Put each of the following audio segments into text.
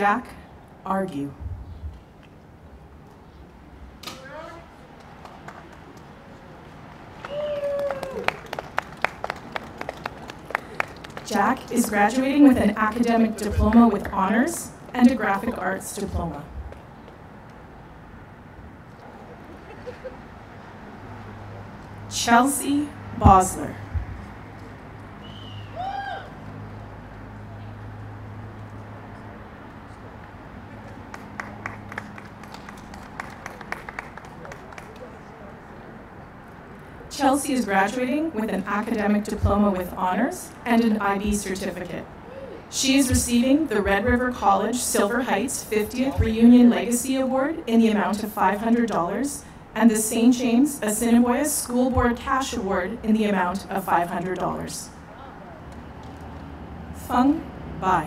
Jack, argue. Jack is graduating with an academic diploma with honors and a graphic arts diploma. Chelsea Bosler. Chelsea is graduating with an academic diploma with honors and an IB certificate. She is receiving the Red River College Silver Heights 50th Reunion Legacy Award in the amount of $500 and the St. James Assiniboia School Board Cash Award in the amount of $500. Fung Bai.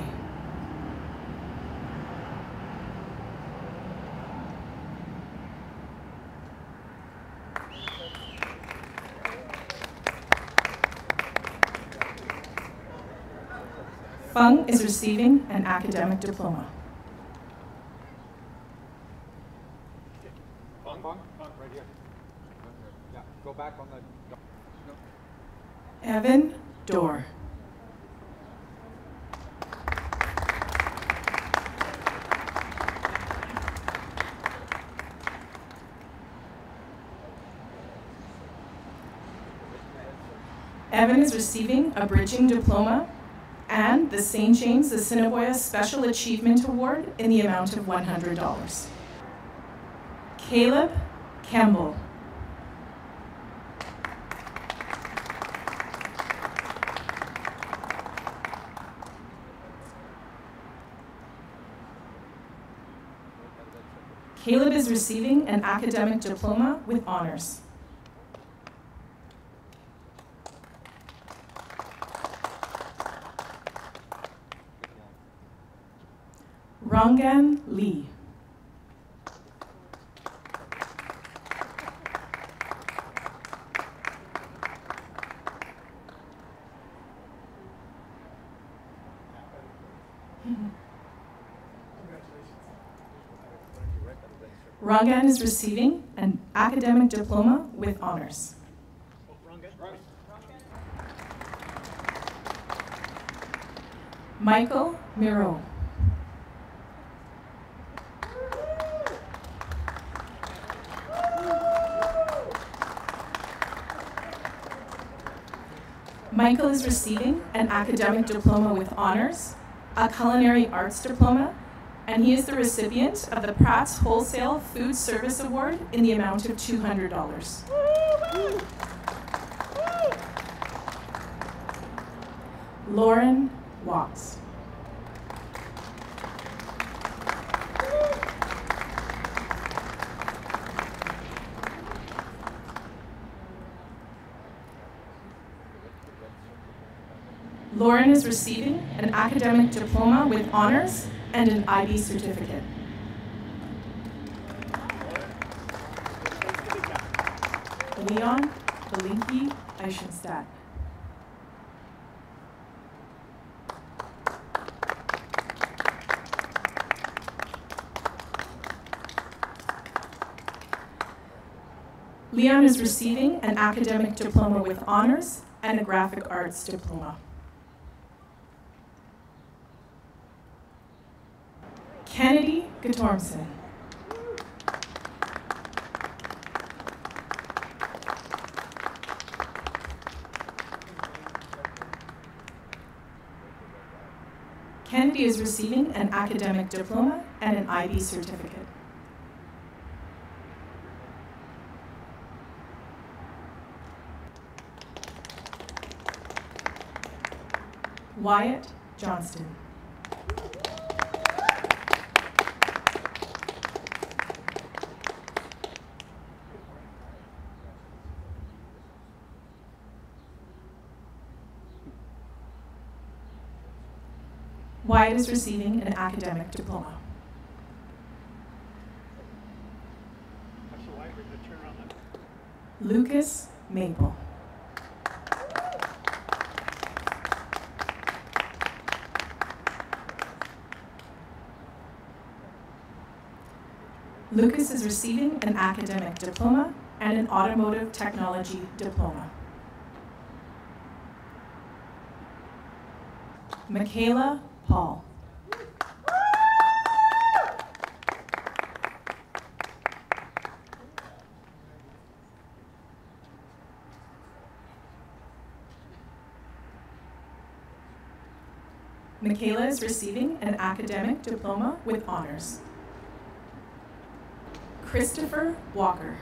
Fung is receiving an academic diploma. Fung, right here. Yeah, go back on the... Evan Dorr. Evan is receiving a bridging diploma and the St. James Assiniboia Special Achievement Award in the amount of $100. Caleb Campbell. Caleb is receiving an academic diploma with honors. Rangan Lee. Rangan is receiving an academic diploma with honors. Michael Miro. Michael is receiving an academic diploma with honors, a culinary arts diploma, and he is the recipient of the Pratt's Wholesale Food Service Award in the amount of $200. Lauren Watts. Lauren is receiving an academic diploma with honors and an IB certificate. Leon Belinky Eichenstadt. Leon is receiving an academic diploma with honors and a graphic arts diploma. Kennedy Gatormson. Kennedy is receiving an academic diploma and an IB certificate. Wyatt Johnston. Wyatt is receiving an academic diploma. Lucas Maple. Lucas is receiving an academic diploma and an automotive technology diploma. Michaela Paul. Michaela is receiving an academic diploma with honors. Christopher Walker.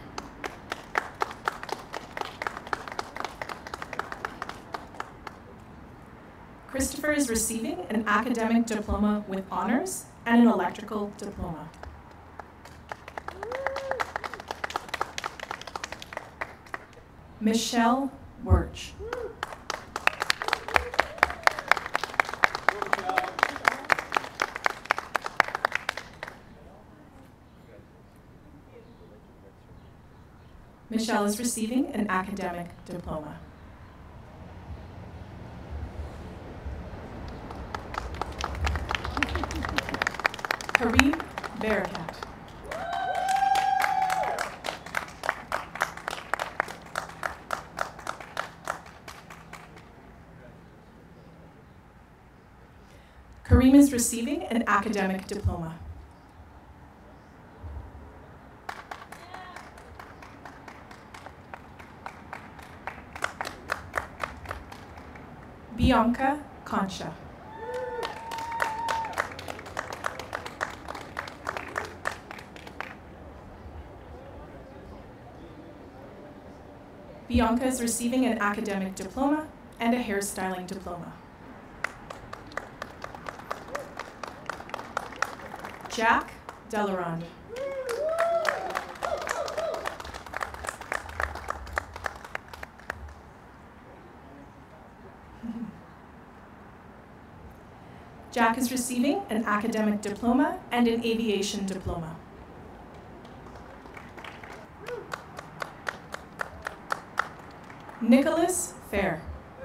Christopher is receiving an academic diploma with honors and an electrical diploma. Michelle Wirch. Michelle is receiving an academic diploma. Kareem Barakat. Kareem is receiving an academic diploma. Bianca Concha. Bianca is receiving an academic diploma and a hairstyling diploma. Jack Delarond. Jack is receiving an academic diploma and an aviation diploma. Nicholas Fair.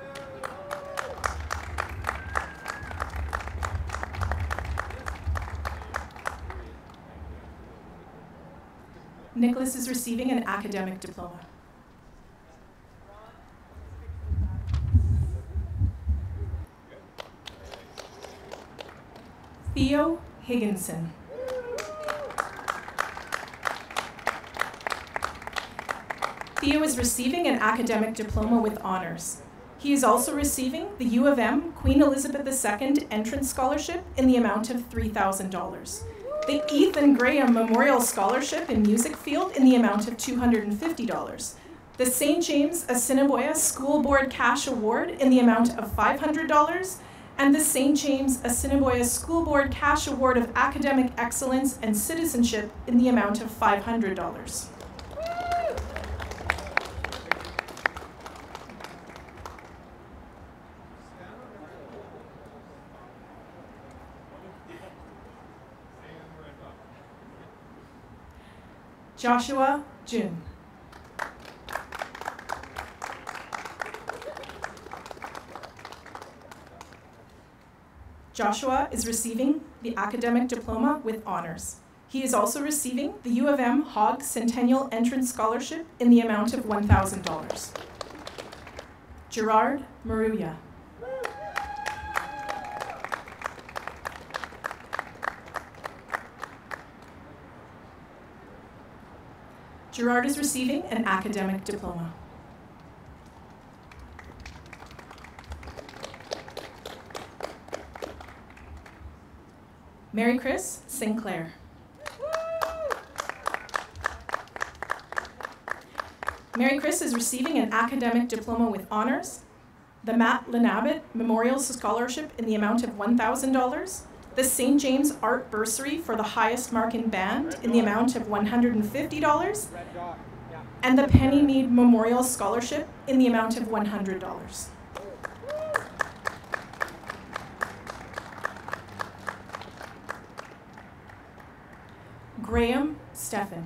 Nicholas is receiving an academic diploma. Theo Higginson. Theo is receiving an academic diploma with honors. He is also receiving the U of M Queen Elizabeth II Entrance Scholarship in the amount of $3,000, the Ethan Graham Memorial Scholarship in Music Field in the amount of $250, the St. James Assiniboia School Board Cash Award in the amount of $500, and the St. James Assiniboia School Board Cash Award of Academic Excellence and Citizenship in the amount of $500. Joshua June. Joshua is receiving the academic diploma with honors. He is also receiving the U of M Hogg Centennial Entrance Scholarship in the amount of $1,000. Gerard Maruya. Gerard is receiving an academic diploma. Mary Chris Sinclair. Mary Chris is receiving an academic diploma with honors, the Matt Lenabbit Memorial Scholarship in the amount of $1,000, the St. James Art Bursary for the highest mark in band in the amount of $150, and the Penny Mead Memorial Scholarship in the amount of $100. Graham Steffen.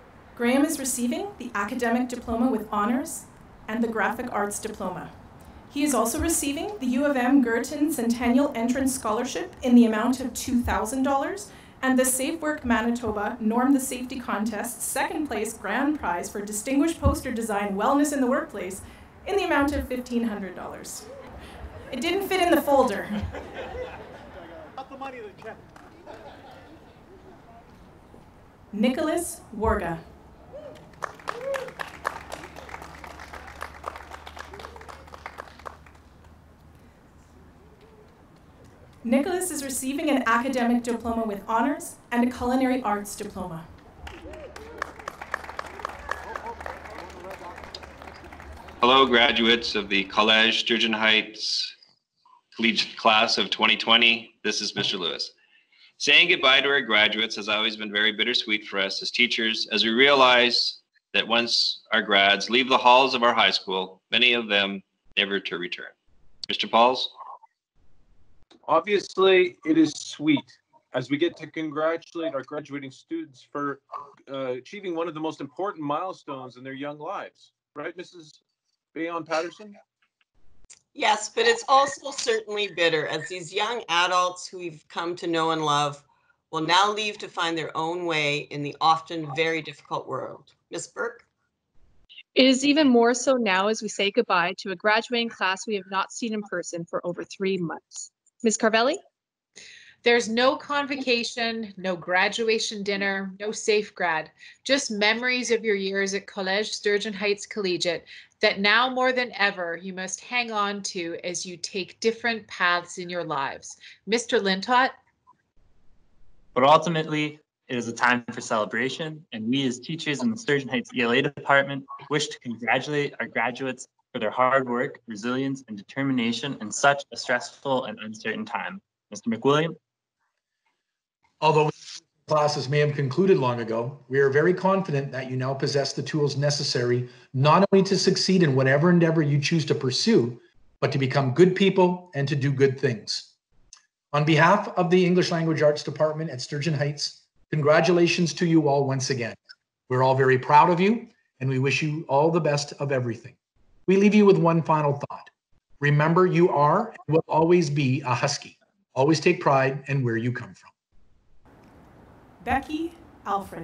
Graham is receiving the academic diploma with honors and the graphic arts diploma. He is also receiving the U of M Girton Centennial Entrance Scholarship in the amount of $2,000 and the Safe Work Manitoba Norm the Safety Contest second place grand prize for Distinguished Poster Design Wellness in the Workplace in the amount of $1,500. It didn't fit in the folder. Up the money of the check. Nicholas Warga. Nicholas is receiving an academic diploma with honors and a culinary arts diploma. Hello, graduates of the Collège Sturgeon Heights Collegiate class of 2020. This is Mr. Lewis. Saying goodbye to our graduates has always been very bittersweet for us as teachers, as we realize that once our grads leave the halls of our high school, many of them never to return. Mr. Pauls? Obviously, it is sweet as we get to congratulate our graduating students for achieving one of the most important milestones in their young lives. Right, Mrs. Bayon-Patterson? Yes, but it's also certainly bitter as these young adults who we've come to know and love will now leave to find their own way in the often very difficult world. Ms. Burke? It is even more so now as we say goodbye to a graduating class we have not seen in person for over 3 months. Ms. Carvelli? There's no convocation, no graduation dinner, no safe grad, just memories of your years at Collège Sturgeon Heights Collegiate that now more than ever you must hang on to as you take different paths in your lives. Mr. Lintott? But ultimately, it is a time for celebration, and we as teachers in the Sturgeon Heights ELA department wish to congratulate our graduates for their hard work, resilience, and determination in such a stressful and uncertain time. Mr. McWilliam? Although classes may have concluded long ago, we are very confident that you now possess the tools necessary not only to succeed in whatever endeavor you choose to pursue, but to become good people and to do good things. On behalf of the English Language Arts Department at Sturgeon Heights, congratulations to you all once again. We're all very proud of you, and we wish you all the best of everything. We leave you with one final thought. Remember, you are and will always be a Husky. Always take pride in where you come from. Becky Alfred.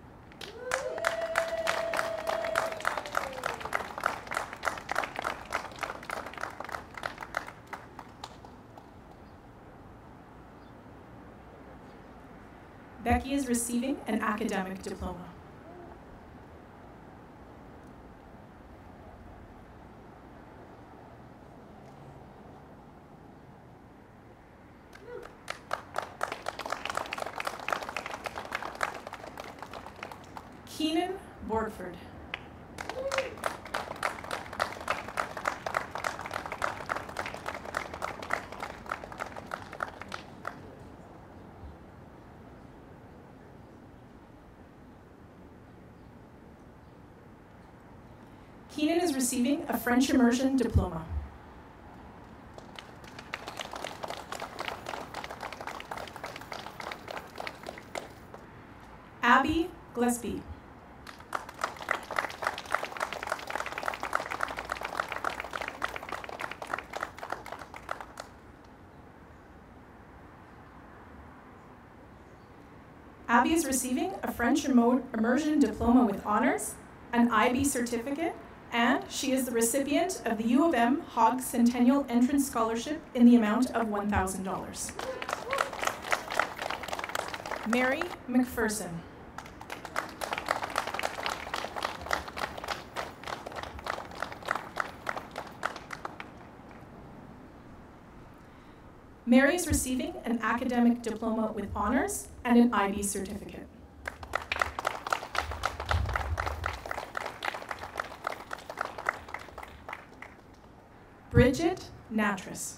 Becky is receiving an academic diploma. Keenan Borgford. Keenan is receiving a French immersion diploma. Abby Gillespie. Abby is receiving a French immersion diploma with honors, an IB certificate, and she is the recipient of the U of M Hogg Centennial Entrance Scholarship in the amount of $1,000. Mary McPherson. Mary is receiving an academic diploma with honors and an IB certificate. Bridget Natras.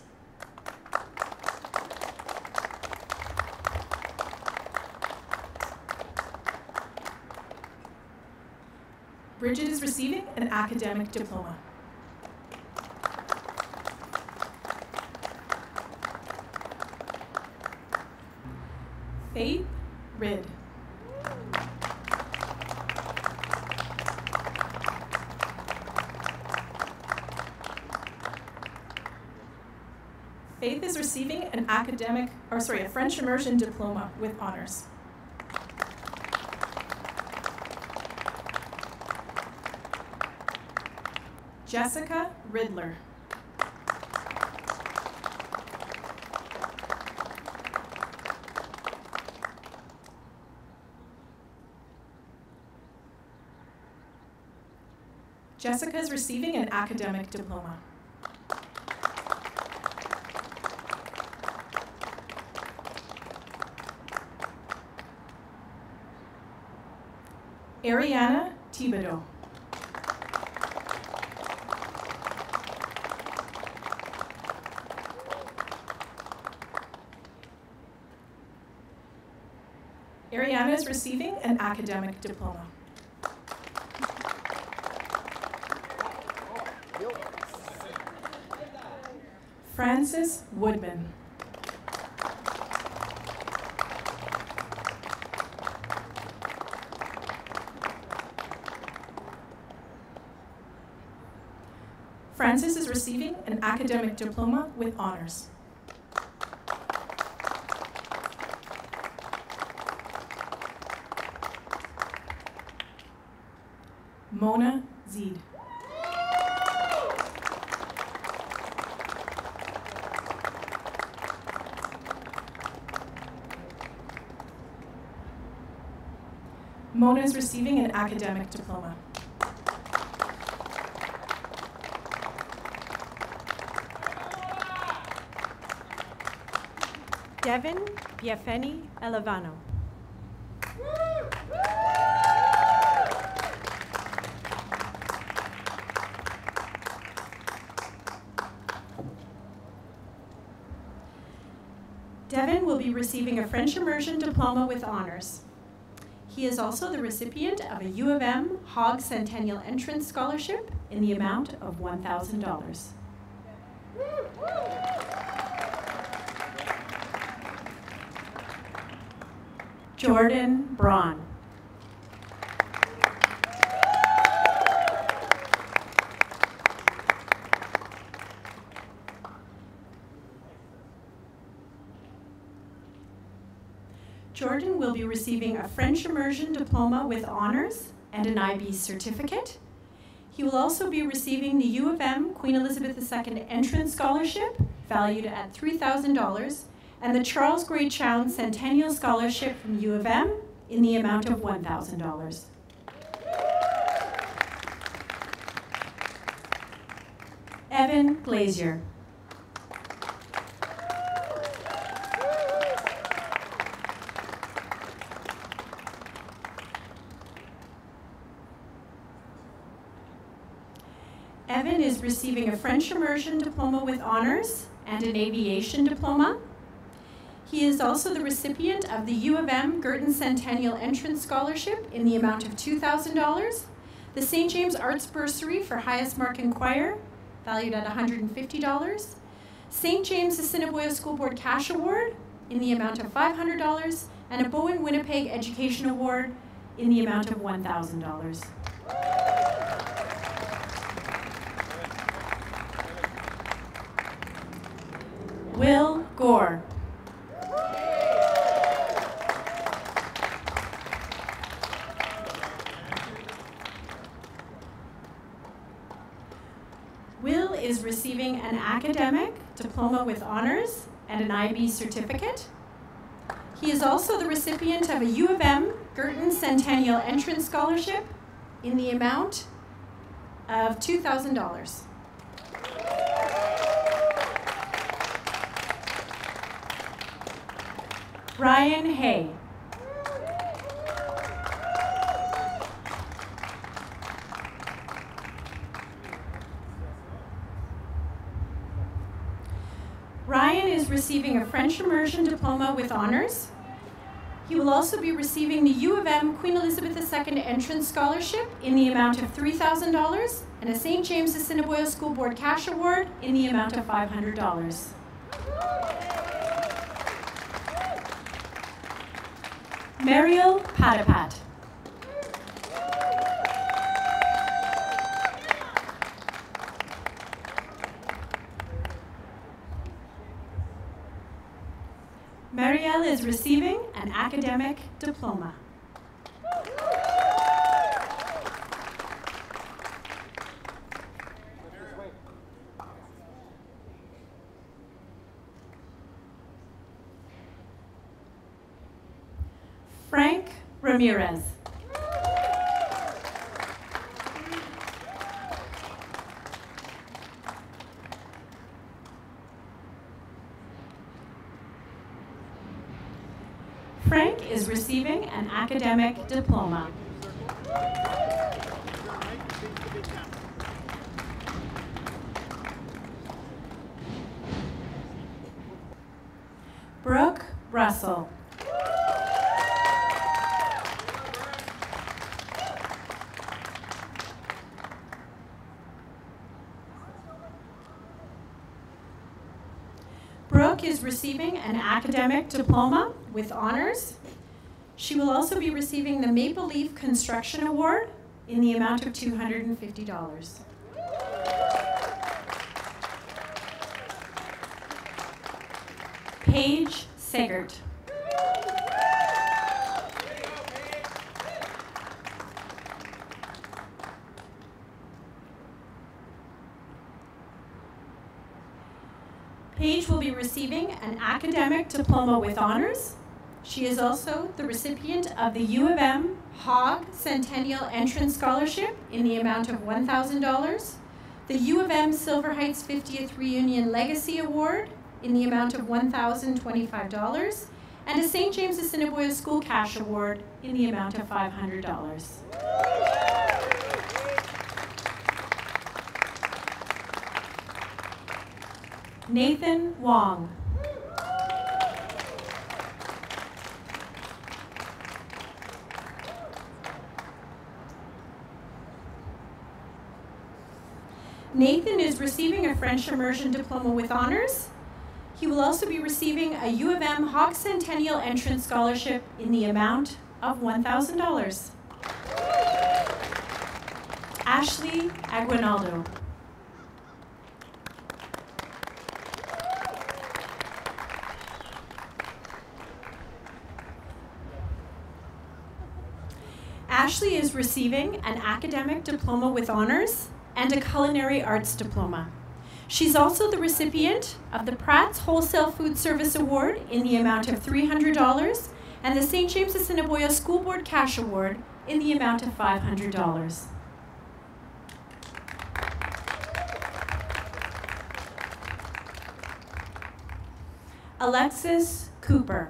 Bridget is receiving an academic diploma. Faith Ridd. Faith is receiving a French immersion diploma with honors. Jessica Ridler. Jessica is receiving an academic diploma. Ariana Thibodeau. Ariana is receiving an academic diploma. Francis Woodman. Francis is receiving an academic diploma with honors. Mona Zede. Mona is receiving an academic diploma. Devin Biafeni Elevano. Devin will be receiving a French immersion diploma with honors. He is also the recipient of a U of M Hogg Centennial Entrance Scholarship in the amount of $1,000. Jordan Braun. Jordan will be receiving a French immersion diploma with honors and an IB certificate. He will also be receiving the U of M Queen Elizabeth II Entrance Scholarship, valued at $3,000, and the Charles Gray Chown Centennial Scholarship from U of M in the amount of $1,000. Evan Glazier. Evan is receiving a French immersion diploma with honors and an aviation diploma. He is also the recipient of the U of M Girton Centennial Entrance Scholarship in the amount of $2,000, the St. James Arts Bursary for Highest Mark in Choir, valued at $150, St. James Assiniboia School Board Cash Award in the amount of $500, and a Bowen Winnipeg Education Award in the amount of $1,000. Will Gore. Will is receiving an academic diploma with honors and an IB certificate. He is also the recipient of a U of M Girton Centennial Entrance Scholarship in the amount of $2,000. Brian Hay. Ryan is receiving a French immersion diploma with honors. He will also be receiving the U of M Queen Elizabeth II Entrance Scholarship in the amount of $3,000 and a St. James Assiniboia School Board Cash Award in the amount of $500. Mariel Patapat. Kyle is receiving an academic diploma. Frank Ramirez. Frank is receiving an academic diploma. Brooke Russell. Brooke is receiving an academic diploma with honors. She will also be receiving the Maple Leaf Construction Award in the amount of $250. Paige Segert. Paige will be receiving an academic diploma with honors. She is also the recipient of the U of M Hogg Centennial Entrance Scholarship in the amount of $1,000, the U of M Silver Heights 50th Reunion Legacy Award in the amount of $1,025, and a St. James Assiniboia School Cash Award in the amount of $500. Nathan Wong. Nathan is receiving a French Immersion Diploma with honors. He will also be receiving a U of M Hogg Centennial Entrance Scholarship in the amount of $1,000. Ashley Aguinaldo. Ashley is receiving an academic diploma with honors and a culinary arts diploma. She's also the recipient of the Pratt's Wholesale Food Service Award in the amount of $300 and the St. James Assiniboia School Board Cash Award in the amount of $500. Alexis Cooper.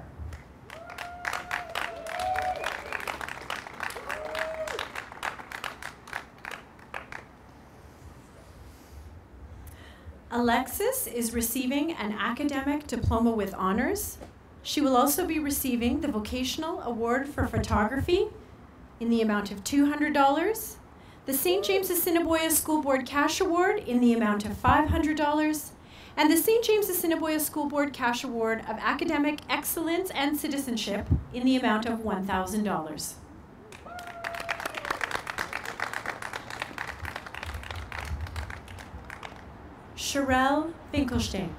Alexis is receiving an academic diploma with honors. She will also be receiving the Vocational Award for Photography in the amount of $200, the St. James Assiniboia School Board Cash Award in the amount of $500, and the St. James Assiniboia School Board Cash Award of Academic Excellence and Citizenship in the amount of $1,000. Sherelle Finkelstein.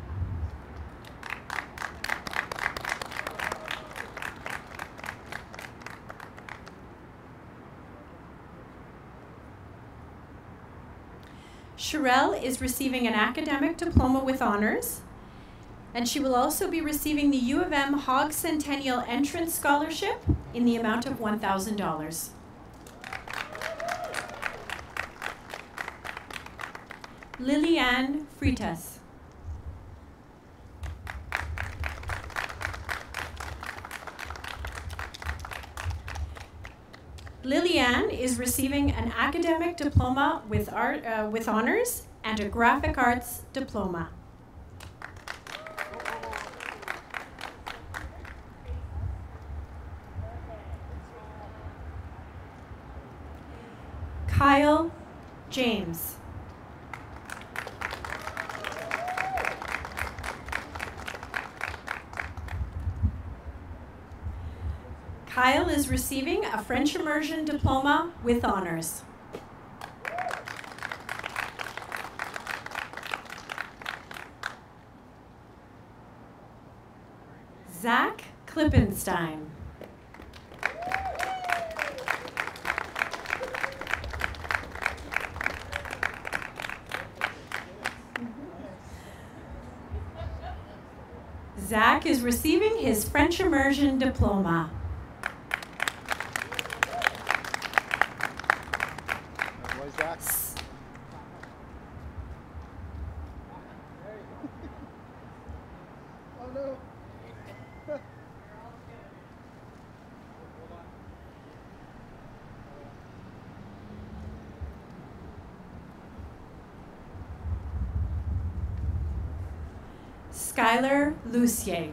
Sherelle is receiving an academic diploma with honors, and she will also be receiving the U of M Hogg Centennial Entrance Scholarship in the amount of $1,000. Liliane Freitas. Liliane is receiving an academic diploma with honors and a graphic arts diploma. Kyle James. Kyle is receiving a French Immersion Diploma with honors. Zach Klippenstein. Zach is receiving his French Immersion Diploma. Skylar Lucier.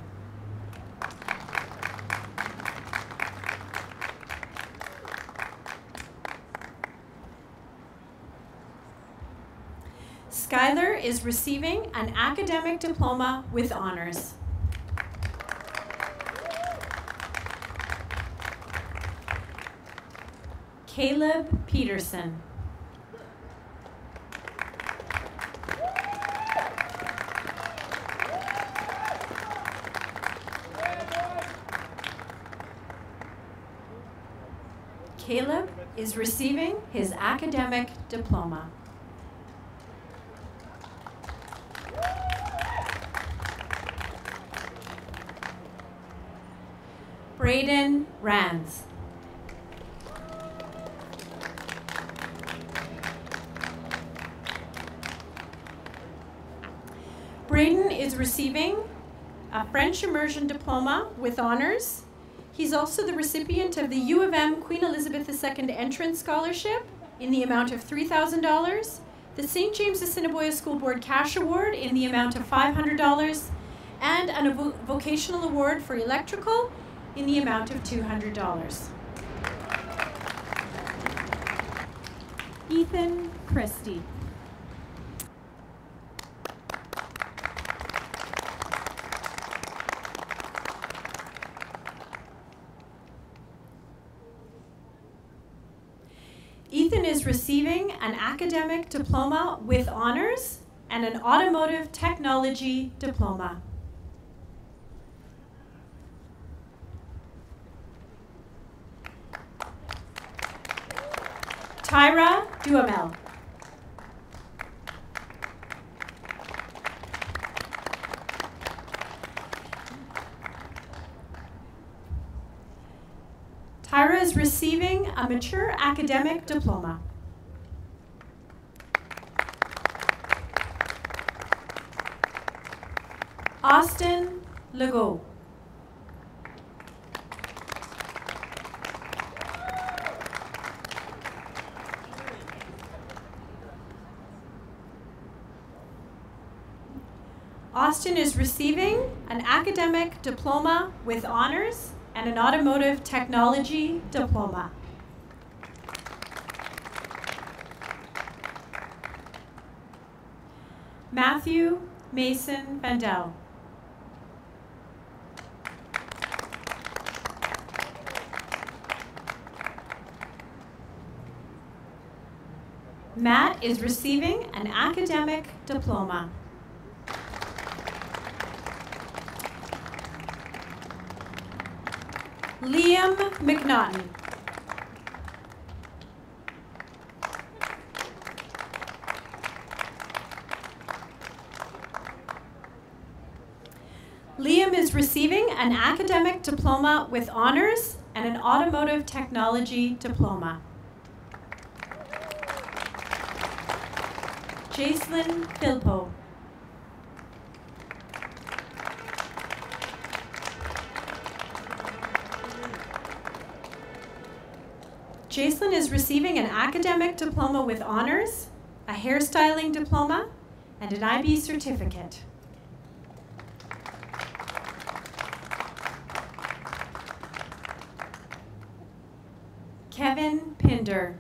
Skylar is receiving an academic diploma with honors. Caleb Peterson. Caleb is receiving his academic diploma. Braden Rands. Braden is receiving a French Immersion Diploma with honors. He's also the recipient of the U of M Queen Elizabeth II Entrance Scholarship in the amount of $3,000, the St. James Assiniboia School Board Cash Award in the amount of $500, and a vocational award for electrical in the amount of $200. Ethan Christie. Ethan is receiving an academic diploma with honors and an automotive technology diploma. Tyra Duhamel. Tyra is receiving a mature academic diploma. Austin Legault. Austin is receiving an academic diploma with honors and an automotive technology diploma. Matthew Mason Vandell. Matt is receiving an academic diploma. Liam McNaughton. Liam is receiving an academic diploma with honors and an automotive technology diploma. Jacelyn Philpo. Jacelyn is receiving an academic diploma with honors, a hairstyling diploma, and an IB certificate. Kevin Pinder.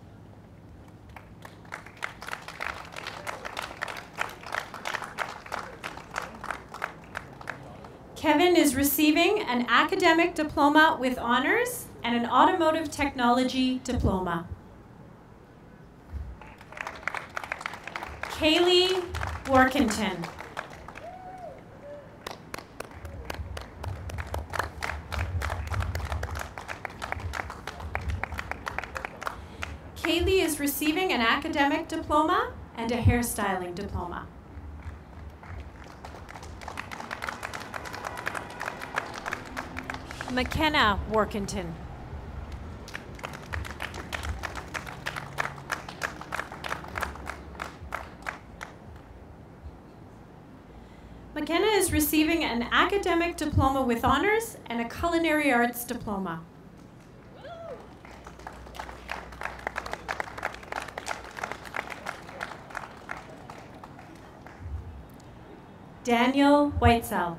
Kevin is receiving an academic diploma with honors and an automotive technology diploma. Kaylee Workington. Kaylee is receiving an academic diploma and a hairstyling diploma. McKenna Workington. McKenna is receiving an academic diploma with honors and a culinary arts diploma. Daniel Whitesell.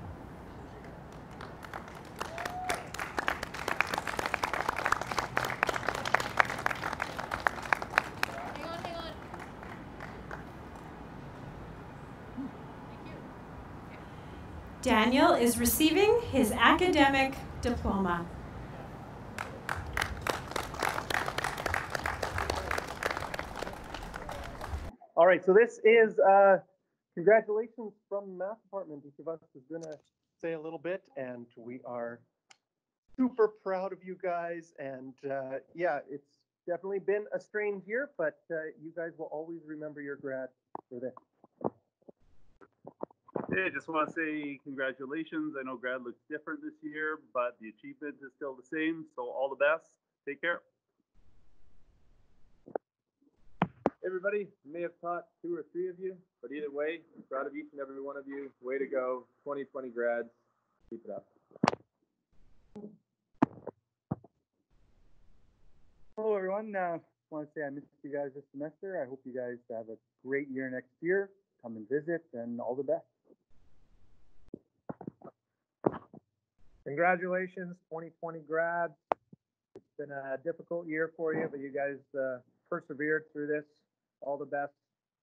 Daniel is receiving his academic diploma. All right, so this is congratulations from the math department. Each of us is going to say a little bit, and we are super proud of you guys. And yeah, it's definitely been a strange year, but you guys will always remember your grad for this. Hey, I just want to say congratulations. I know grad looks different this year, but the achievement is still the same. So all the best. Take care. Everybody, may have taught 2 or 3 of you, but either way, I'm proud of each and every one of you. Way to go, 2020 grads. Keep it up. Hello, everyone. I want to say I missed you guys this semester. I hope you guys have a great year next year. Come and visit, and all the best. Congratulations, 2020 grads. It's been a difficult year for you, but you guys persevered through this. All the best.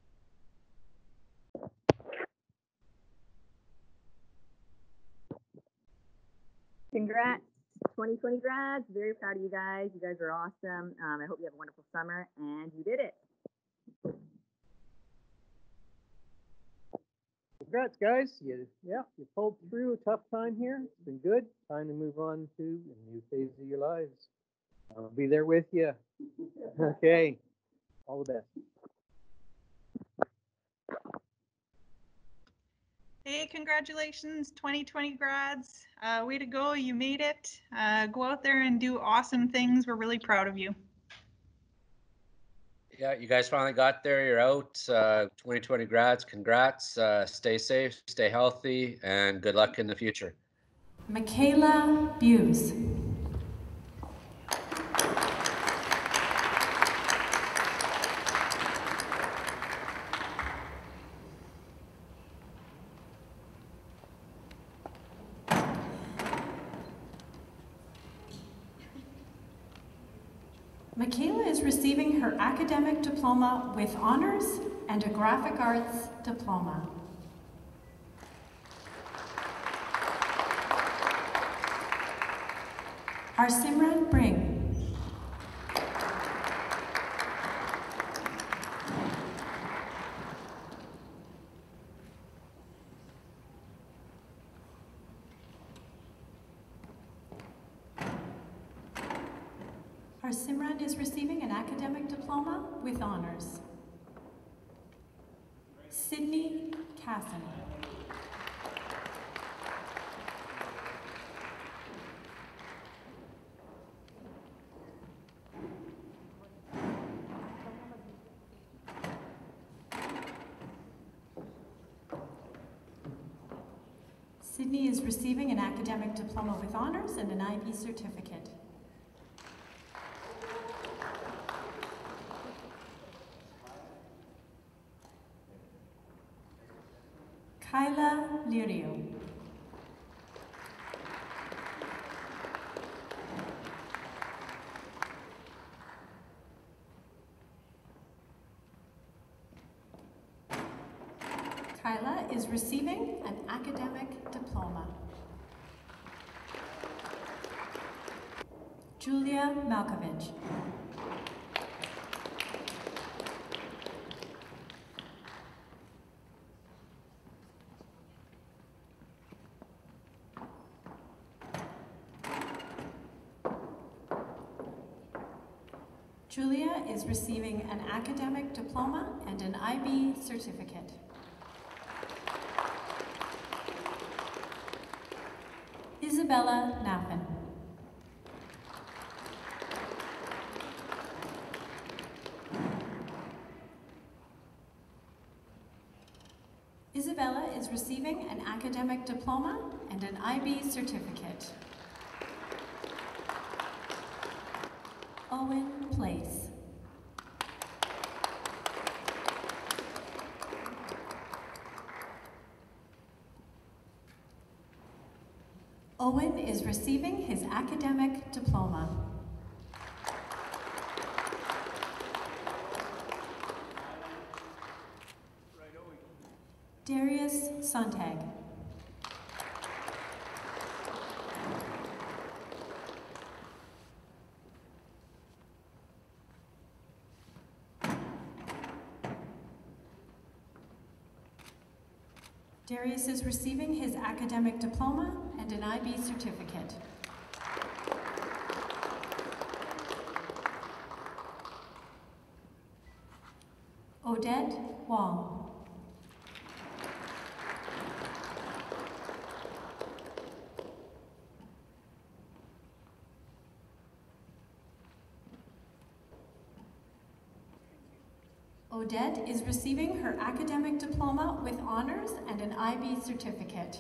Congrats, 2020 grads. Very proud of you guys. You guys are awesome. I hope you have a wonderful summer, and you did it. Congrats, guys. You pulled through a tough time here. It's been good. Time to move on to a new phase of your lives. I'll be there with you. Okay. All the best. Hey, congratulations, 2020 grads. Way to go, you made it. Go out there and do awesome things. We're really proud of you. Yeah, you guys finally got there. You're out. 2020 grads, congrats. Stay safe, stay healthy, and good luck in the future. Michaela Buse. Michaela is receiving her academic diploma with honors and a graphic arts diploma. Arsimran Bring. Arsimran is receiving an academic diploma with honors. Sydney Casson. Sydney is receiving an academic diploma with honors and an IB certificate. Kyla Lirio. Kyla is receiving an academic diploma. Julia Malkovich. Julia is receiving an academic diploma and an IB certificate. Isabella Naffin. Isabella is receiving an academic diploma and an IB certificate. Owen Place. Owen is receiving his academic diploma. Darius Sontag. Darius is receiving his academic diploma and an IB certificate. Odette Wong. Odette is receiving her academic diploma with honors and an IB certificate.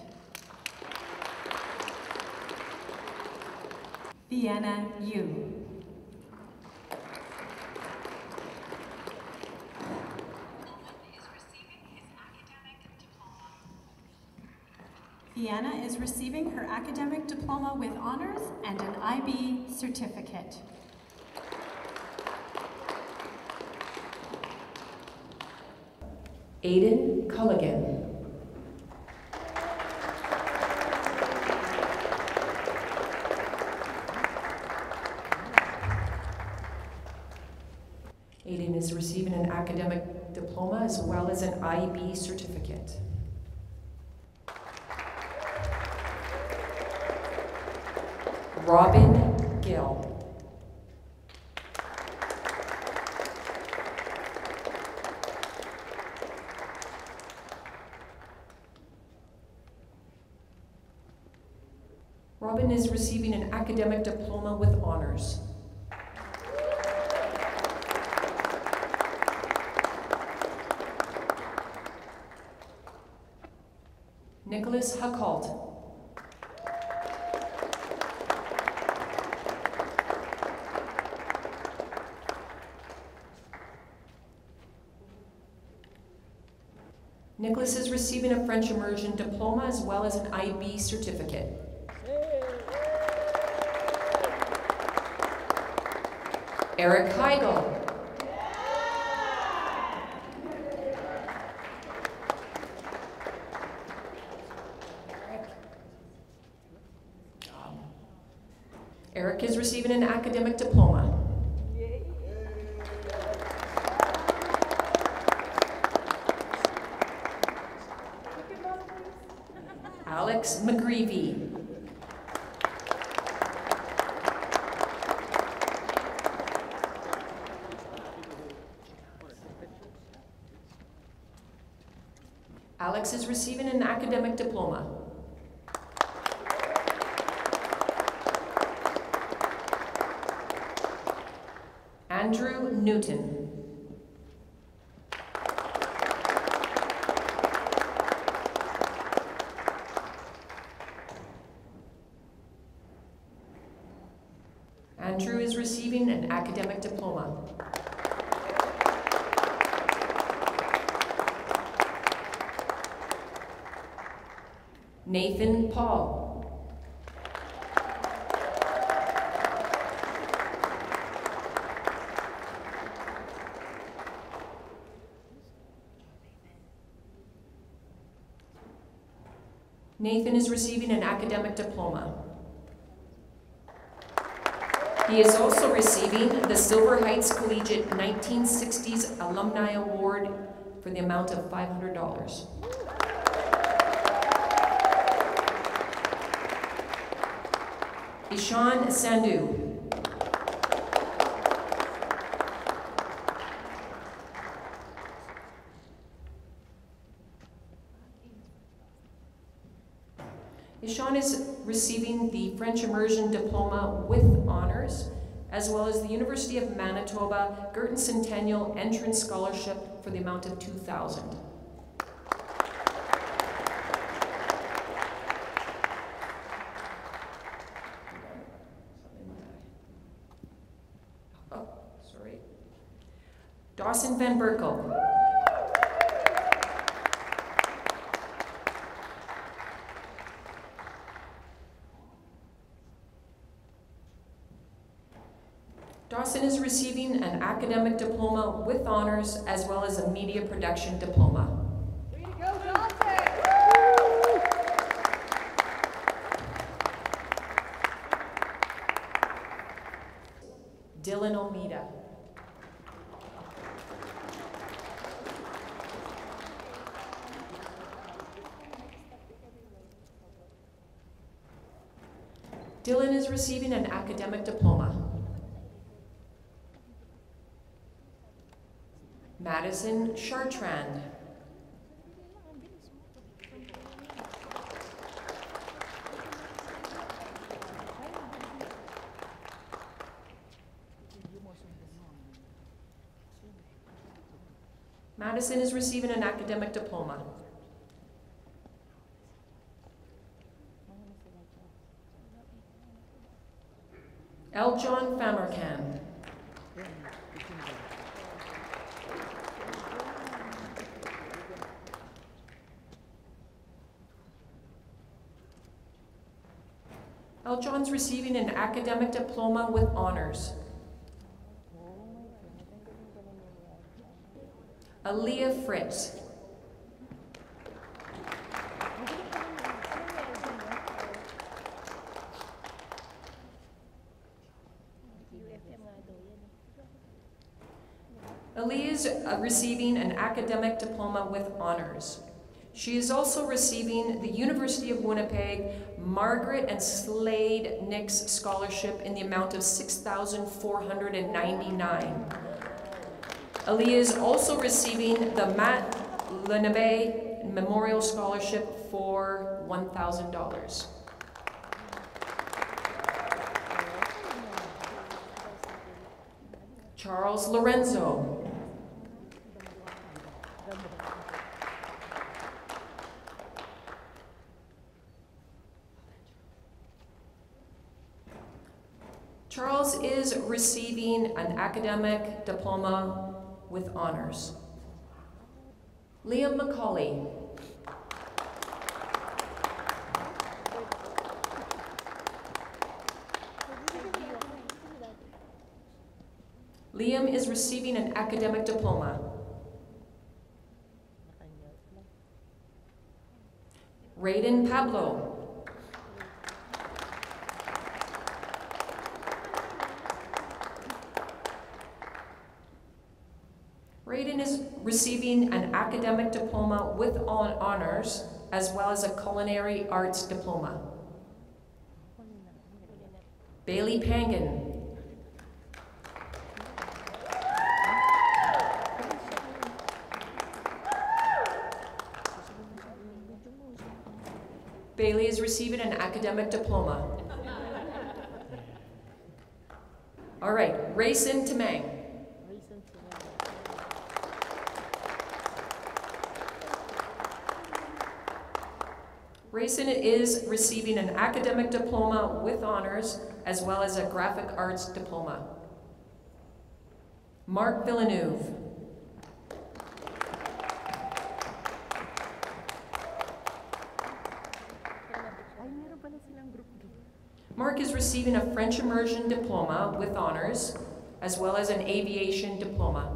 Vienna Yu. Vienna is receiving her academic diploma with honors and an IB certificate. Aiden Culligan. Aiden is receiving an academic diploma as well as an IB certificate. Robin Gill. Robin is receiving an academic diploma with honors. Nicholas Huckalt. Nicholas is receiving a French immersion diploma as well as an IB certificate. Eric Heigl. Eric is receiving an academic diploma. Alex McGreevy. Alex is receiving an academic diploma. Andrew Newton. Andrew is receiving an academic diploma. Nathan Paul. Nathan is receiving an academic diploma. He is also receiving the Silver Heights Collegiate 1960s Alumni Award for the amount of $500. Ishan Sandhu. Sean is receiving the French Immersion Diploma with honors, as well as the University of Manitoba Girton Centennial Entrance Scholarship for the amount of $2,000. Oh, sorry. Dawson Van Berkel. Dawson is receiving an academic diploma with honors as well as a media production diploma. Way to go, Dawson! Dylan Almeida. Dylan is receiving an academic diploma. Madison Chartrand. Madison is receiving an academic diploma. L. John Famercan. L. John's receiving an academic diploma with honors. Aaliyah Fritz. Aaliyah is receiving an academic diploma with honors. She is also receiving the University of Winnipeg Margaret and Slade Nix Scholarship in the amount of $6,499. Aaliyah is also receiving the Matt Lenabe Memorial Scholarship for $1,000. Charles Lorenzo. Charles is receiving an academic diploma with honors. Liam McCauley. Liam is receiving an academic diploma. Raiden Pablo. Raiden is receiving an academic diploma with honors, as well as a culinary arts diploma. Bailey Pangan. Bailey is receiving an academic diploma. All right, Rayson Tamang. Rayson is receiving an academic diploma with honors, as well as a graphic arts diploma. Mark Villeneuve. Mark is receiving a French Immersion Diploma with honors, as well as an aviation diploma.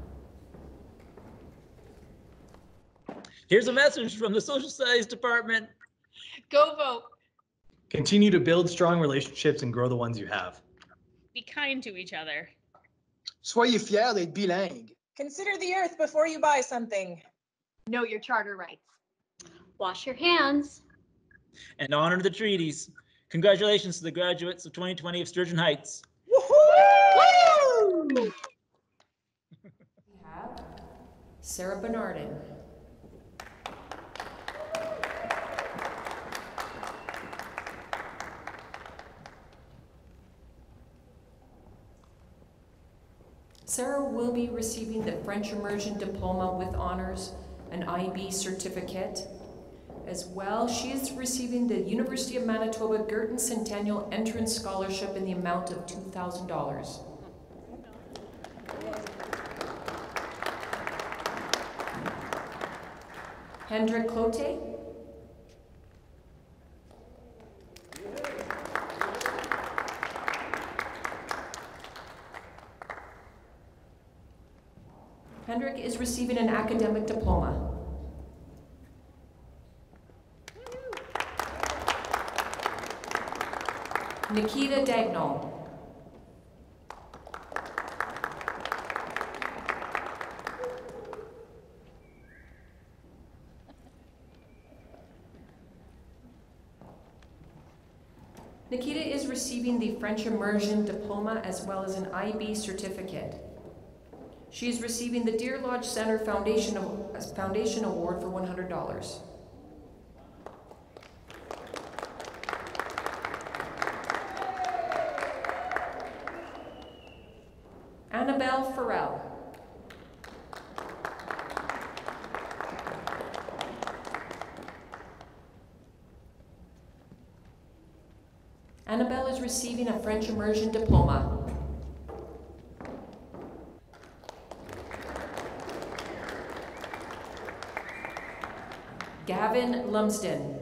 Here's a message from the Social Studies Department. Go vote. Continue to build strong relationships and grow the ones you have. Be kind to each other. Soyez fiers d'être bilingue. Consider the earth before you buy something. Know your charter rights. Wash your hands. And honor the treaties. Congratulations to the graduates of 2020 of Sturgeon Heights. Woohoo! We have Sarah Bernardin. Sarah will be receiving the French Immersion Diploma with Honors, an IB certificate. As well, she is receiving the University of Manitoba Girton Centennial Entrance Scholarship in the amount of $2,000. Hendrik Clote. Hendrik is receiving an academic diploma. Nikita Dagnall. Nikita is receiving the French Immersion Diploma as well as an IB certificate. She is receiving the Deer Lodge Center Foundation Award for $100. Annabelle Farrell. Annabelle is receiving a French Immersion Diploma. Gavin Lumsden.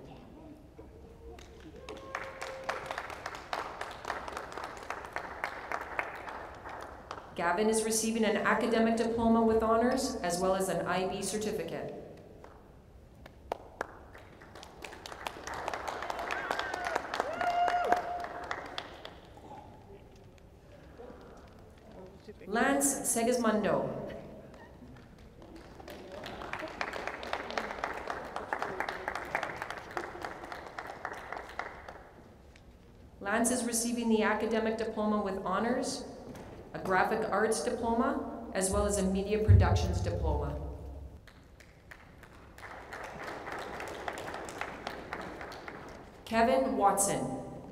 Gavin is receiving an academic diploma with honors as well as an IB certificate. Lance Segismundo. Lance is receiving the academic diploma with honors, a graphic arts diploma, as well as a media productions diploma. Kevin Watson.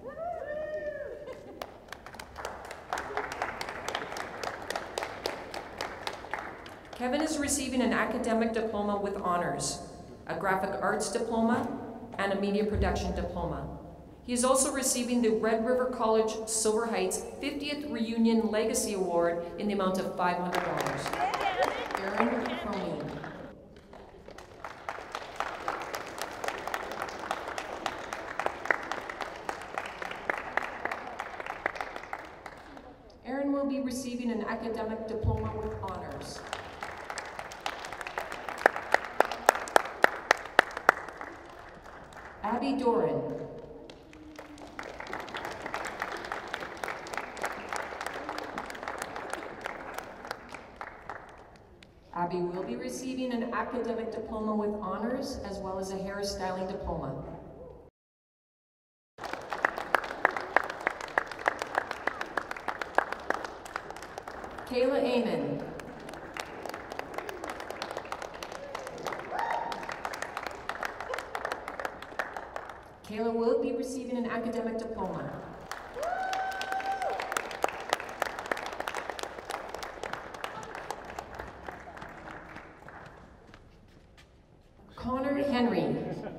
Kevin is receiving an academic diploma with honors, a graphic arts diploma, and a media production diploma. He is also receiving the Red River College Silver Heights 50th Reunion Legacy Award in the amount of $500. Aaron Cronin. Aaron will be receiving an academic diploma with honors. Abby Doran. Abby will be receiving an academic diploma with honors as well as a hairstyling diploma. Kayla Amon. Kayla will be receiving an academic diploma. Connor Henry.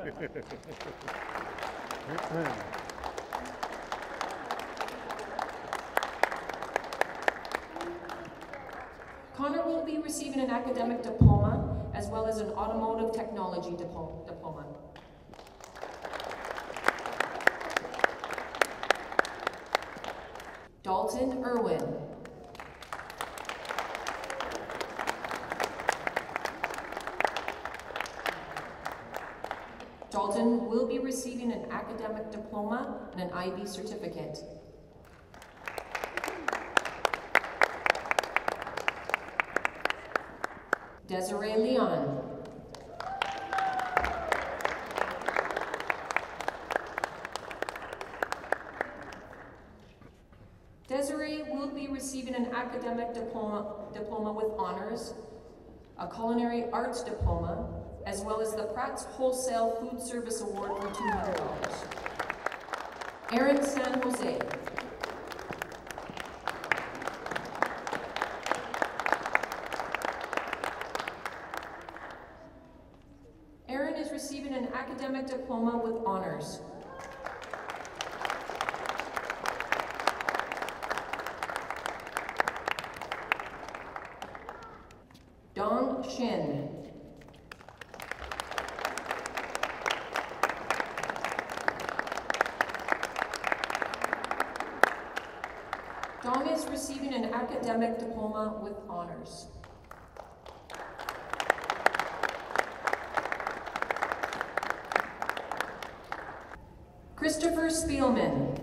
Connor will be receiving an academic diploma as well as an automotive technology diploma. Dalton Irwin. Dalton will be receiving an academic diploma and an IB certificate. Desiree Leon. Desiree will be receiving an academic diploma with honors, a culinary arts diploma, as well as the Pratt's Wholesale Food Service Award for $200. Aaron San Jose. academic diploma with honors. Dong Shin. Dong is receiving an academic diploma with honors. Christopher Spielman.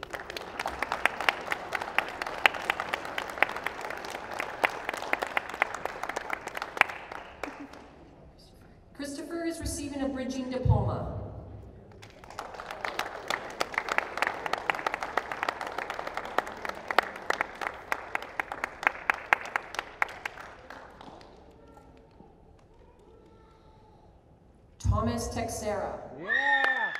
Christopher is receiving a bridging diploma. Thomas Texera. Yeah.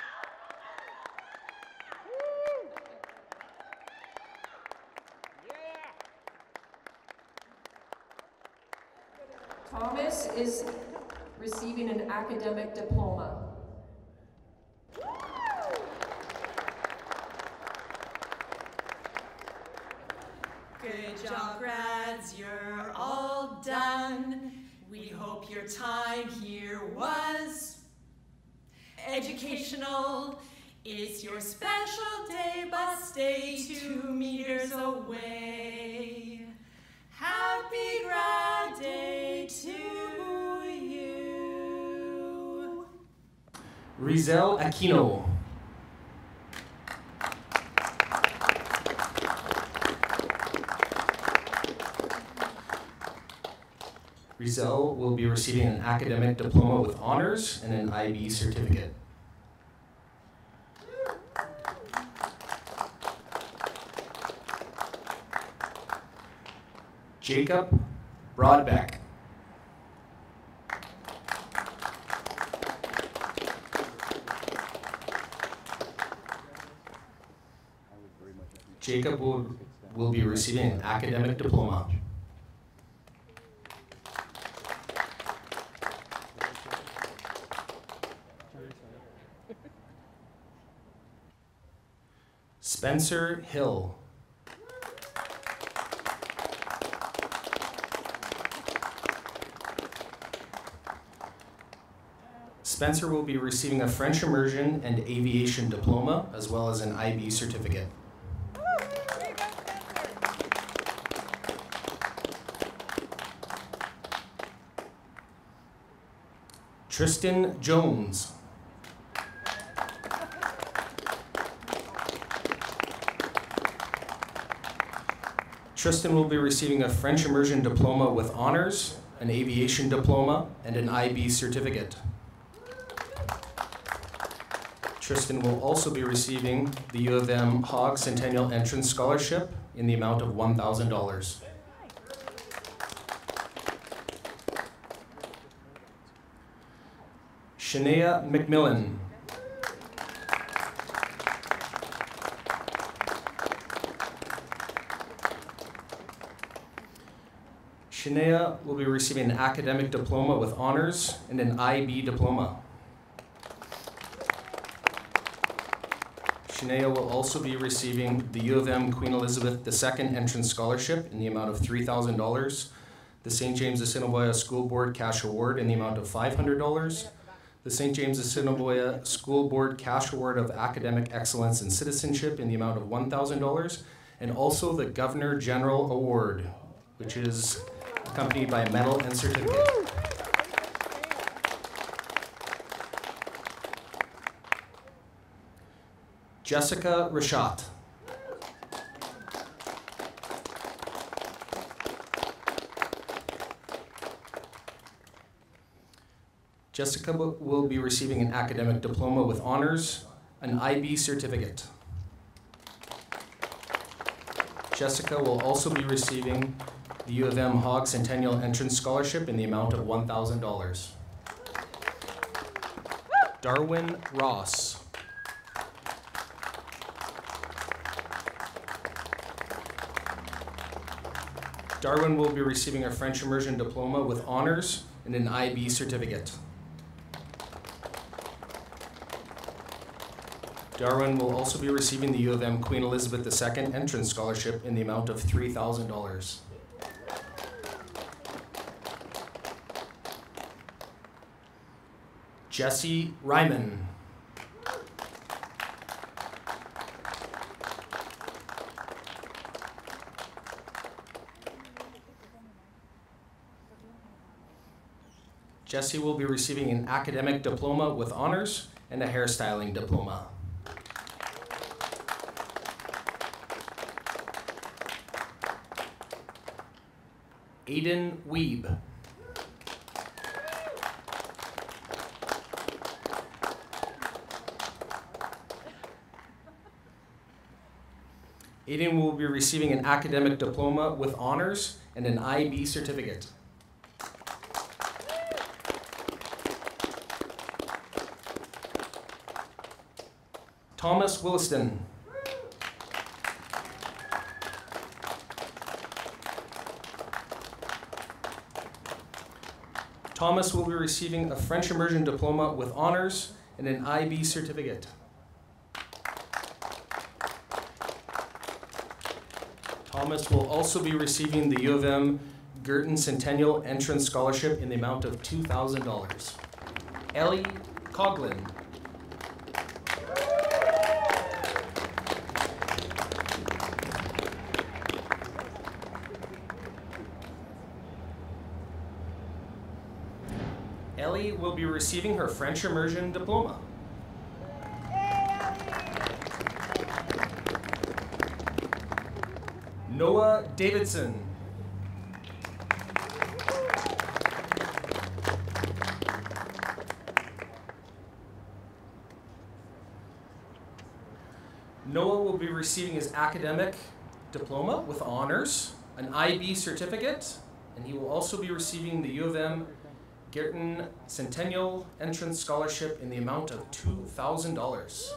Thomas is receiving an academic diploma. Good job, grads, you're all done. We hope your time here was educational. It's your special day, but stay 2 meters away. Happy grad day to you. Rizel Aquino. Rizel will be receiving an academic diploma with honors and an IB certificate. Jacob Broadbeck. Jacob will be receiving an academic diploma. Spencer Hill. Spencer will be receiving a French immersion and aviation diploma, as well as an IB certificate. Tristan Jones. Tristan will be receiving a French immersion diploma with honors, an aviation diploma, and an IB certificate. Tristan will also be receiving the U of M Hogg Centennial Entrance Scholarship in the amount of $1,000. Shania McMillan. Shania will be receiving an academic diploma with honors and an IB diploma. Shania will also be receiving the U of M Queen Elizabeth II Entrance Scholarship in the amount of $3,000, the St. James Assiniboia School Board Cash Award in the amount of $500, the St. James Assiniboia School Board Cash Award of Academic Excellence and Citizenship in the amount of $1,000, and also the Governor General Award, which is accompanied by a medal and certificate. Jessica Rashat. Jessica will be receiving an academic diploma with honors, an IB certificate. Jessica will also be receiving the U of M Hogg Centennial Entrance Scholarship in the amount of $1,000. Darwin Ross. Darwin will be receiving a French immersion diploma with honors and an IB certificate. Darwin will also be receiving the U of M Queen Elizabeth II Entrance Scholarship in the amount of $3,000. Jesse Ryman. Jesse will be receiving an academic diploma with honors and a hairstyling diploma. Aiden Weeb. Aiden will be receiving an academic diploma with honors and an IB certificate. Thomas Williston. Thomas will be receiving a French immersion diploma with honors and an IB certificate. Thomas will also be receiving the U of M Girton Centennial Entrance Scholarship in the amount of $2,000. Ellie Coughlin. Ellie will be receiving her French immersion diploma. Noah Davidson. Noah will be receiving his academic diploma with honors, an IB certificate, and he will also be receiving the U of M Girton Centennial Entrance Scholarship in the amount of $2,000.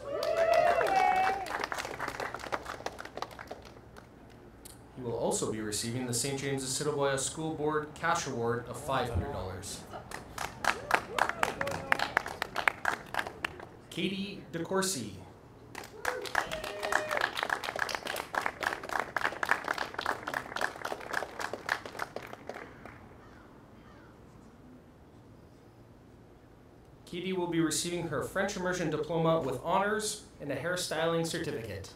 He will also be receiving the St. James's Assiniboia School Board Cash Award of $500. Katie DeCourcy. Katie will be receiving her French immersion diploma with honors and a hairstyling certificate.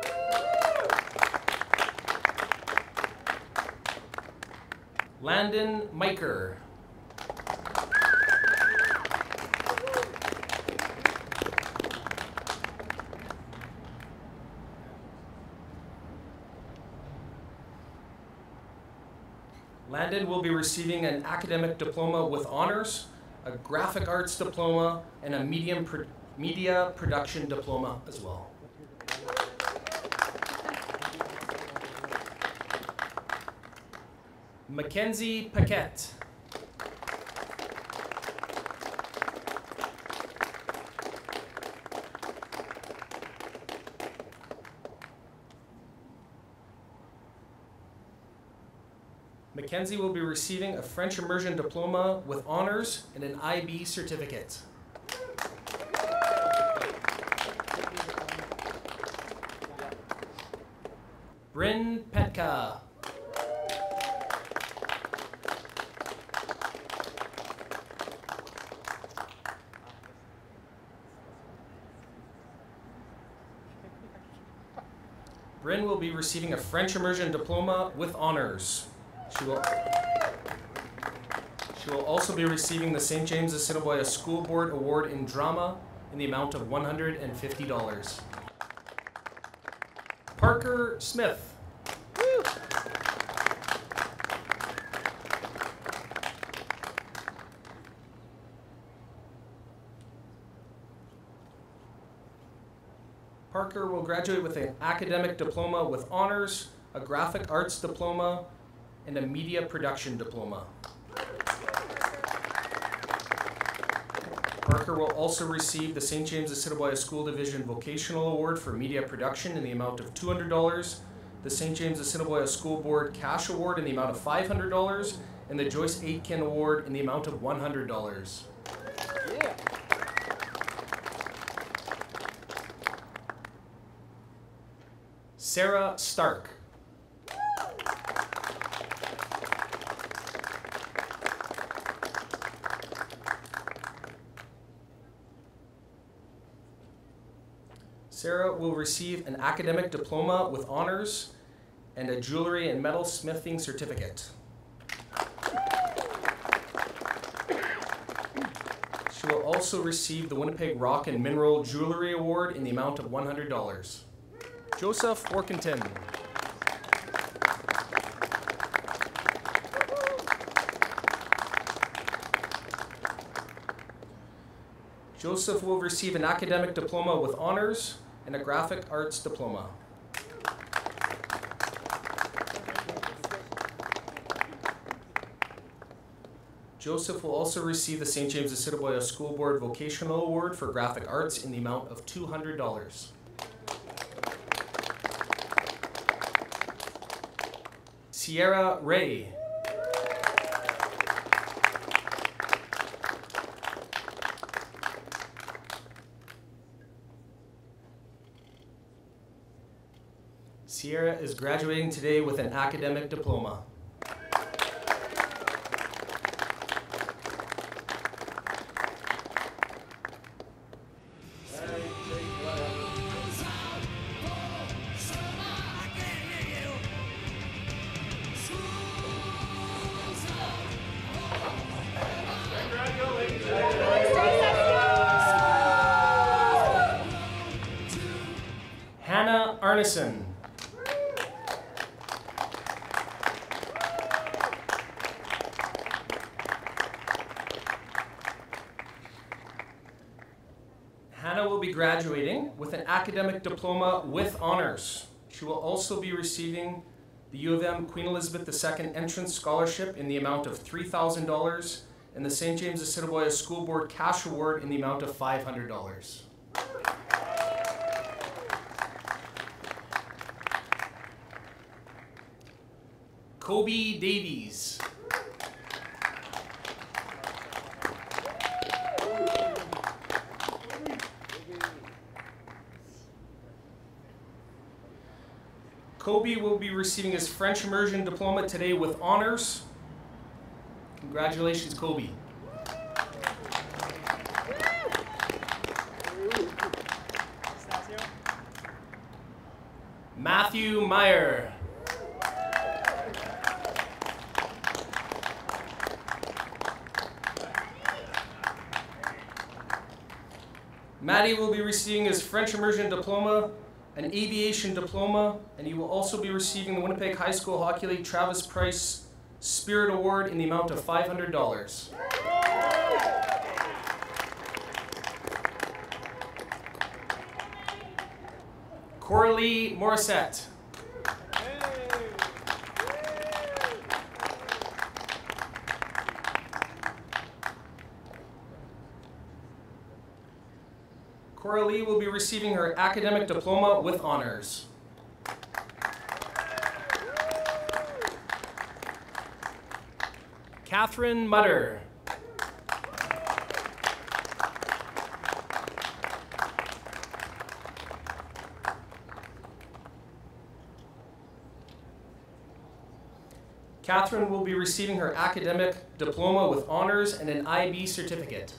Landon Miker. Landon will be receiving an academic diploma with honors, a graphic arts diploma, and a media production diploma as well. Mackenzie Paquette. Mackenzie will be receiving a French immersion diploma with honors and an IB certificate. Bryn Petka. Bryn will be receiving a French immersion diploma with honors. She will also be receiving the St. James Assiniboia School Board Award in Drama in the amount of $150. Parker Smith. Parker will graduate with an academic diploma with honors, a graphic arts diploma, and a media production diploma. Parker will also receive the St. James Assiniboia School Division Vocational Award for Media Production in the amount of $200, the St. James Assiniboia School Board Cash Award in the amount of $500, and the Joyce Aitken Award in the amount of $100. Sarah Stark. Sarah will receive an academic diploma with honors and a jewelry and metal smithing certificate. She will also receive the Winnipeg Rock and Mineral Jewelry Award in the amount of $100. Joseph Workington. Joseph will receive an academic diploma with honors and a graphic arts diploma. Joseph will also receive the St. James Assiniboia School Board Vocational Award for Graphic Arts in the amount of $200. Sierra Ray. Sierra is graduating today with an academic diploma. Hannah Arneson. Hannah will be graduating with an academic diploma with honors. She will also be receiving the U of M Queen Elizabeth II Entrance Scholarship in the amount of $3,000 and the St. James Assiniboia School Board Cash Award in the amount of $500. Kobe Davies. Kobe will be receiving his French immersion diploma today with honors. Congratulations, Kobe. Matthew Meyer. Matty will be receiving his French immersion diploma, an aviation diploma, and he will also be receiving the Winnipeg High School Hockey League Travis Price Spirit Award in the amount of $500. Coralie Morissette. Coralie will be receiving her academic diploma with honors. Catherine Mutter. Catherine will be receiving her academic diploma with honors and an IB certificate.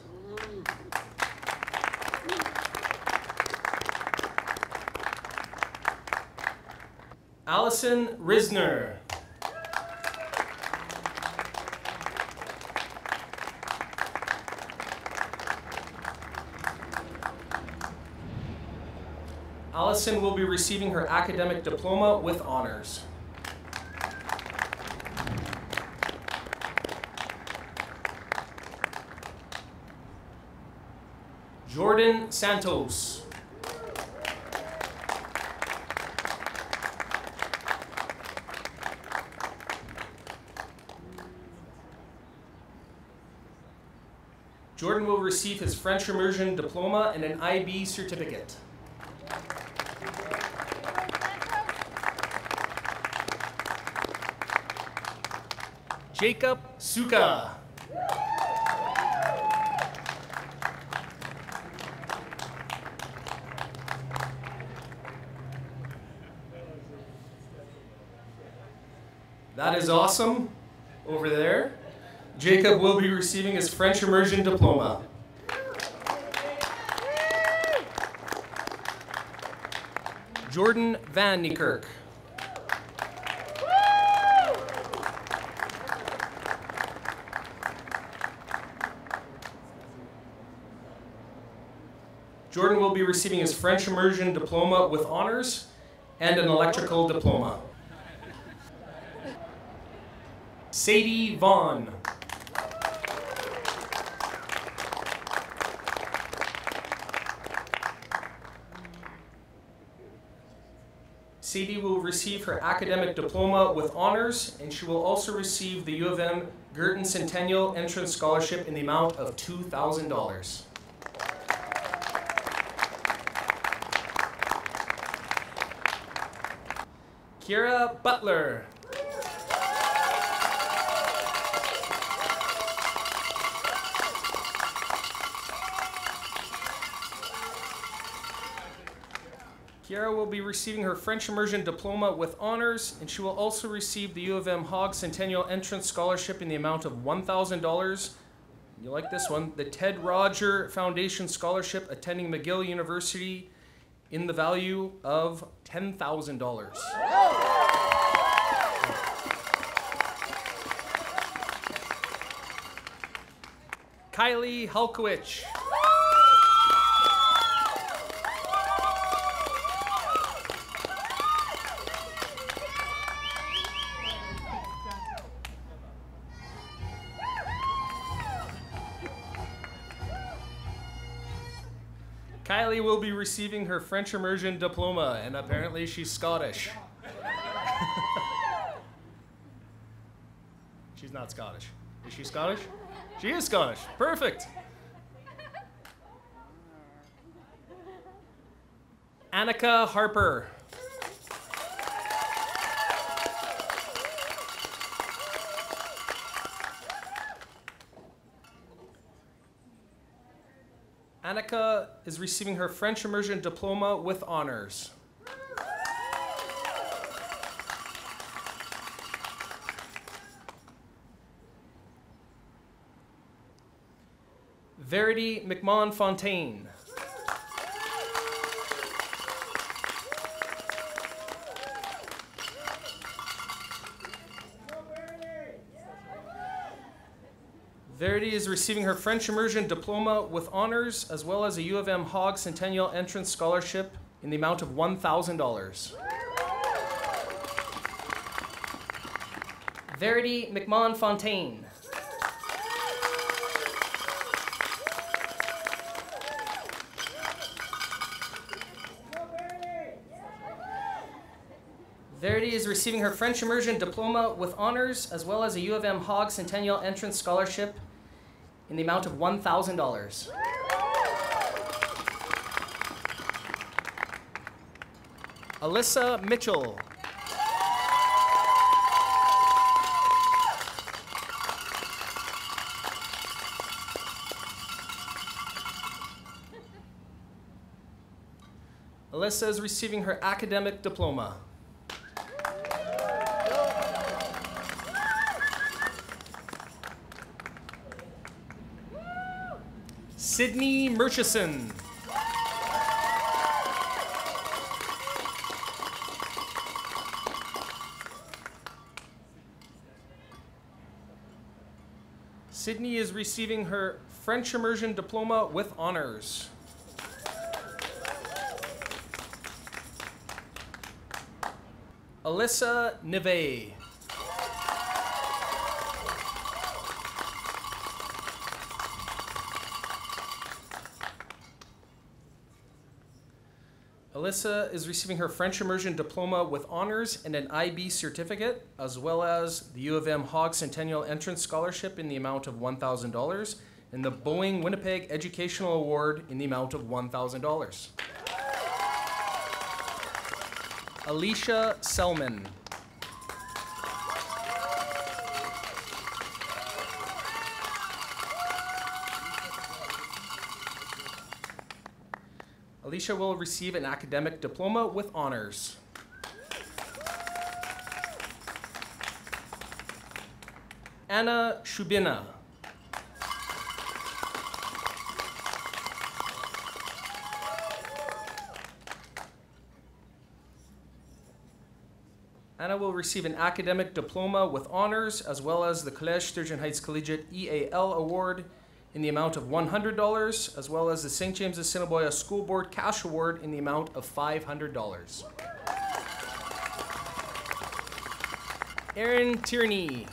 Allison Risner. Allison will be receiving her academic diploma with honors. Jordan Santos. Jordan will receive his French immersion diploma and an IB certificate. Jacob Suka. That is awesome. Over there. Jacob will be receiving his French Immersion Diploma. Jordan Van Niekerk. Jordan will be receiving his French Immersion Diploma with honors and an electrical diploma. Sadie Vaughn. Sadie will receive her academic diploma with honors, and she will also receive the U of M Girton Centennial Entrance Scholarship in the amount of $2,000. Kira Butler. Kiara will be receiving her French Immersion Diploma with honors, and she will also receive the U of M Hogg Centennial Entrance Scholarship in the amount of $1,000. You like this one? The Ted Roger Foundation Scholarship attending McGill University in the value of $10,000. Kylie Halkowicz. Kylie will be receiving her French Immersion Diploma, and apparently she's Scottish. She's not Scottish. Is she Scottish? She is Scottish. Perfect. Annika Harper. Annika is receiving her French Immersion Diploma with honors. Verity McMahon Fontaine. Verity is receiving her French Immersion Diploma with honors, as well as a U of M Hogg Centennial Entrance Scholarship in the amount of $1,000. Verity McMahon Fontaine. Verity is receiving her French Immersion Diploma with honors, as well as a U of M Hogg Centennial Entrance Scholarship in the amount of $1,000. Alyssa Mitchell. Alyssa is receiving her academic diploma. Sydney Murchison. Sydney is receiving her French Immersion Diploma with honors. Alyssa Neve. Alyssa is receiving her French Immersion Diploma with honors and an IB certificate, as well as the U of M Hogg Centennial Entrance Scholarship in the amount of $1,000 and the Boeing Winnipeg Educational Award in the amount of $1,000. Alicia Selman. Alicia will receive an academic diploma with honors. Anna Shubina. Anna will receive an academic diploma with honors, as well as the Collège Sturgeon Heights Collegiate EAL Award in the amount of $100, as well as the St. James Assiniboia School Board Cash Award in the amount of $500. Erin Tierney.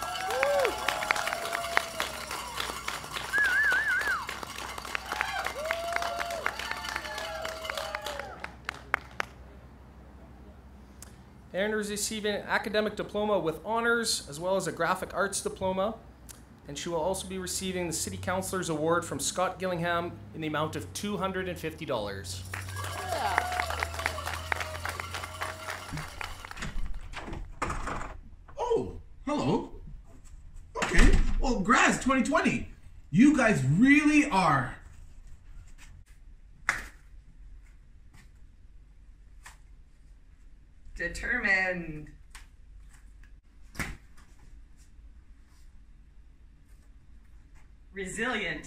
Erin is receiving an academic diploma with honors, as well as a graphic arts diploma. And she will also be receiving the City Councilor's Award from Scott Gillingham in the amount of $250. Oh, hello. Okay, well, grads 2020, you guys really are. Determined. Resilient.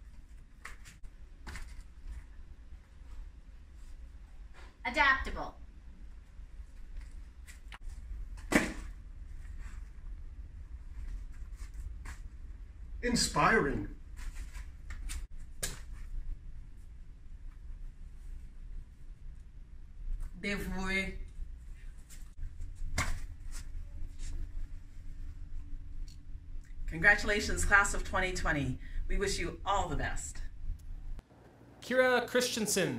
Adaptable. Inspiring. Dévoué. Congratulations, class of 2020. We wish you all the best. Kira Christensen.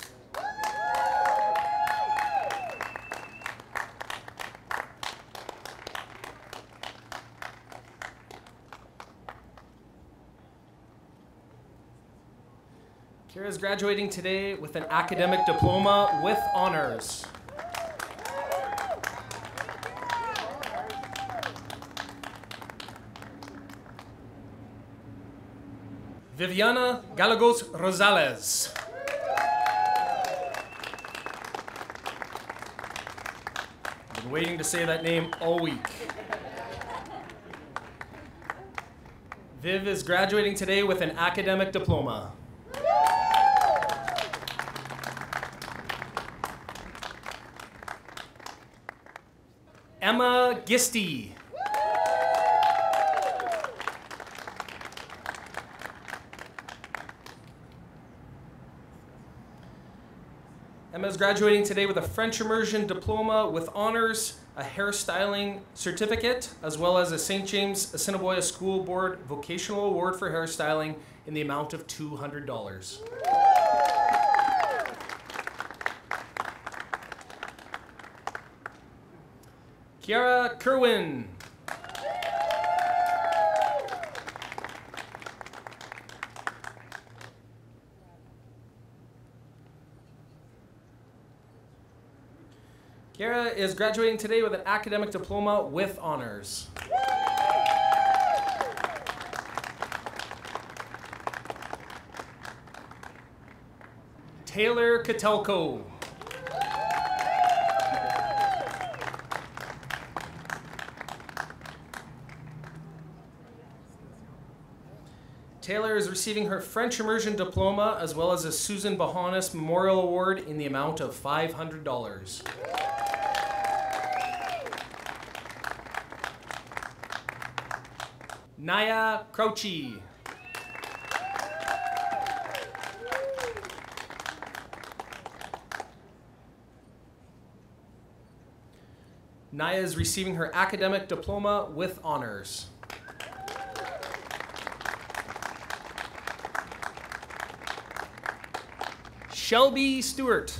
Kira is graduating today with an academic diploma with honors. Viviana Galagos Rosales. Been waiting to say that name all week. Viv is graduating today with an academic diploma. Emma Gisty. Emma is graduating today with a French immersion diploma with honors, a hairstyling certificate, as well as a St. James Assiniboia School Board Vocational Award for hairstyling in the amount of $200. Kiara Kerwin. Kiara is graduating today with an academic diploma with honors. Taylor Katelko. Taylor is receiving her French immersion diploma, as well as a Susan Bahanis Memorial Award in the amount of $500. Naya Crouchy. Naya is receiving her academic diploma with honors. Shelby Stewart.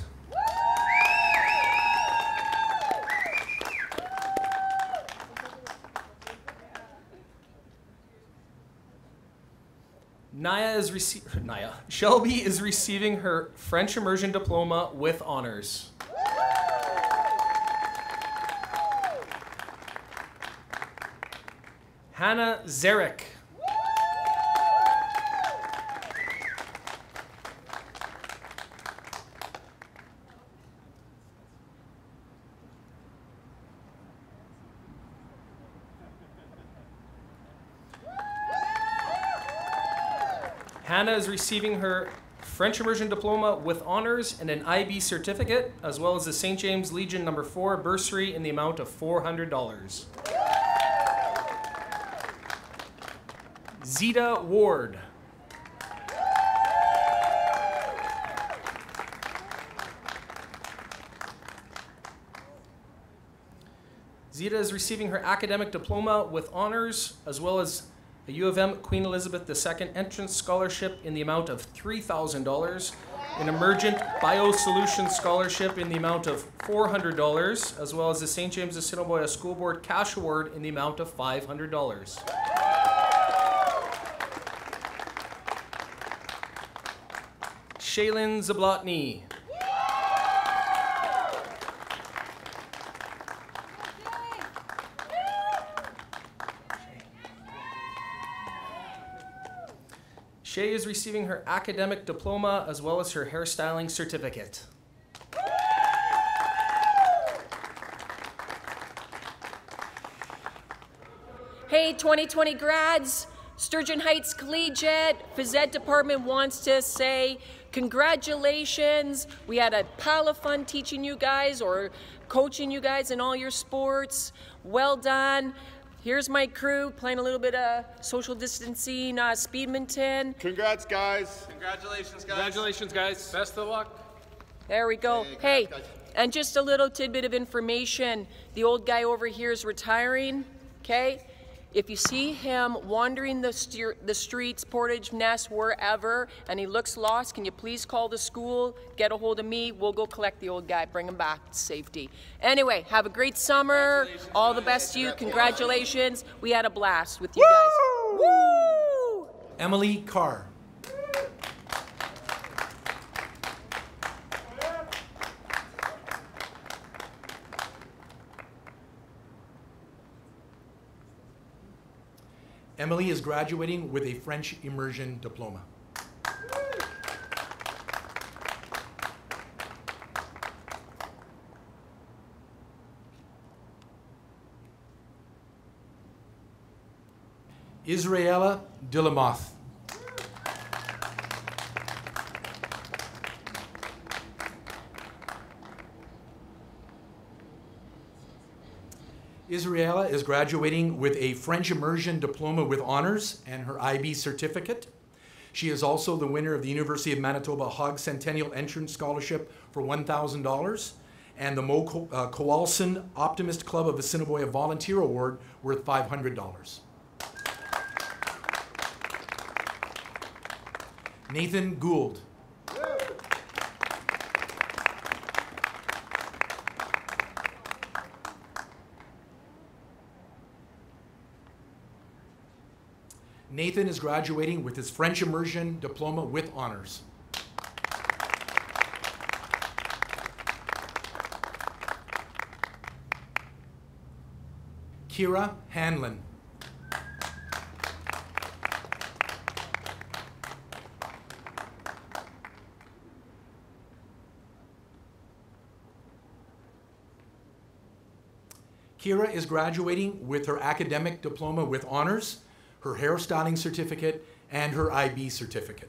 Shelby is receiving her French immersion diploma with honors. Hannah Zarek. Hannah is receiving her French Immersion Diploma with honors and an IB certificate, as well as the St. James Legion No. 4 bursary in the amount of $400. Zeta Ward. Zeta is receiving her academic diploma with honors, as well as a U of M Queen Elizabeth II entrance scholarship in the amount of $3,000, an Emergent Biosolutions scholarship in the amount of $400, as well as the St. James Assiniboia School Board cash award in the amount of $500. Shaylin Zablotny. Shay is receiving her academic diploma as well as her hairstyling certificate. Hey, 2020 grads, Sturgeon Heights Collegiate, Phys Ed department wants to say congratulations. We had a pile of fun teaching you guys or coaching you guys in all your sports. Well done. Here's my crew playing a little bit of social distancing, speedminton. Congrats, guys. Congratulations, guys. Congratulations, guys. Best of luck. There we go. Hey, and just a little tidbit of information. The old guy over here is retiring, okay? If you see him wandering the streets, Portage, Ness, wherever, and he looks lost, can you please call the school, get a hold of me, we'll go collect the old guy, bring him back to safety. Anyway, have a great summer, all the best to you, congratulations. We had a blast with you guys. Woo! Emily Carr. Emily is graduating with a French Immersion Diploma. Israela Dillamoth. Israela is graduating with a French Immersion Diploma with honors and her IB certificate. She is also the winner of the University of Manitoba Hogg Centennial Entrance Scholarship for $1,000 and the Mo Kowalson Optimist Club of Assiniboia Volunteer Award worth $500. Nathan Gould. Nathan is graduating with his French Immersion Diploma with honors. Kira Hanlon. Kira is graduating with her academic diploma with honors, her hairstyling certificate, and her IB certificate.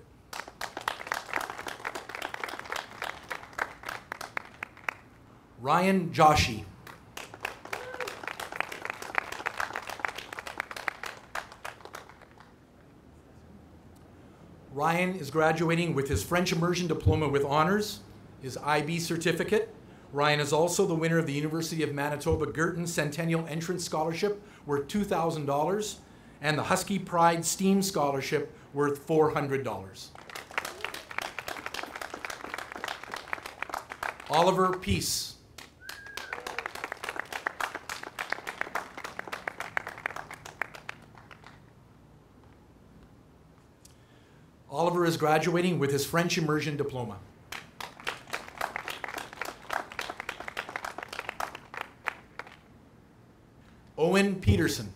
Ryan Joshi. Ryan is graduating with his French Immersion Diploma with honors, his IB certificate. Ryan is also the winner of the University of Manitoba Girton Centennial Entrance Scholarship worth $2,000 and the Husky Pride STEAM Scholarship worth $400. Oliver Peace. Oliver is graduating with his French Immersion Diploma. Owen Peterson.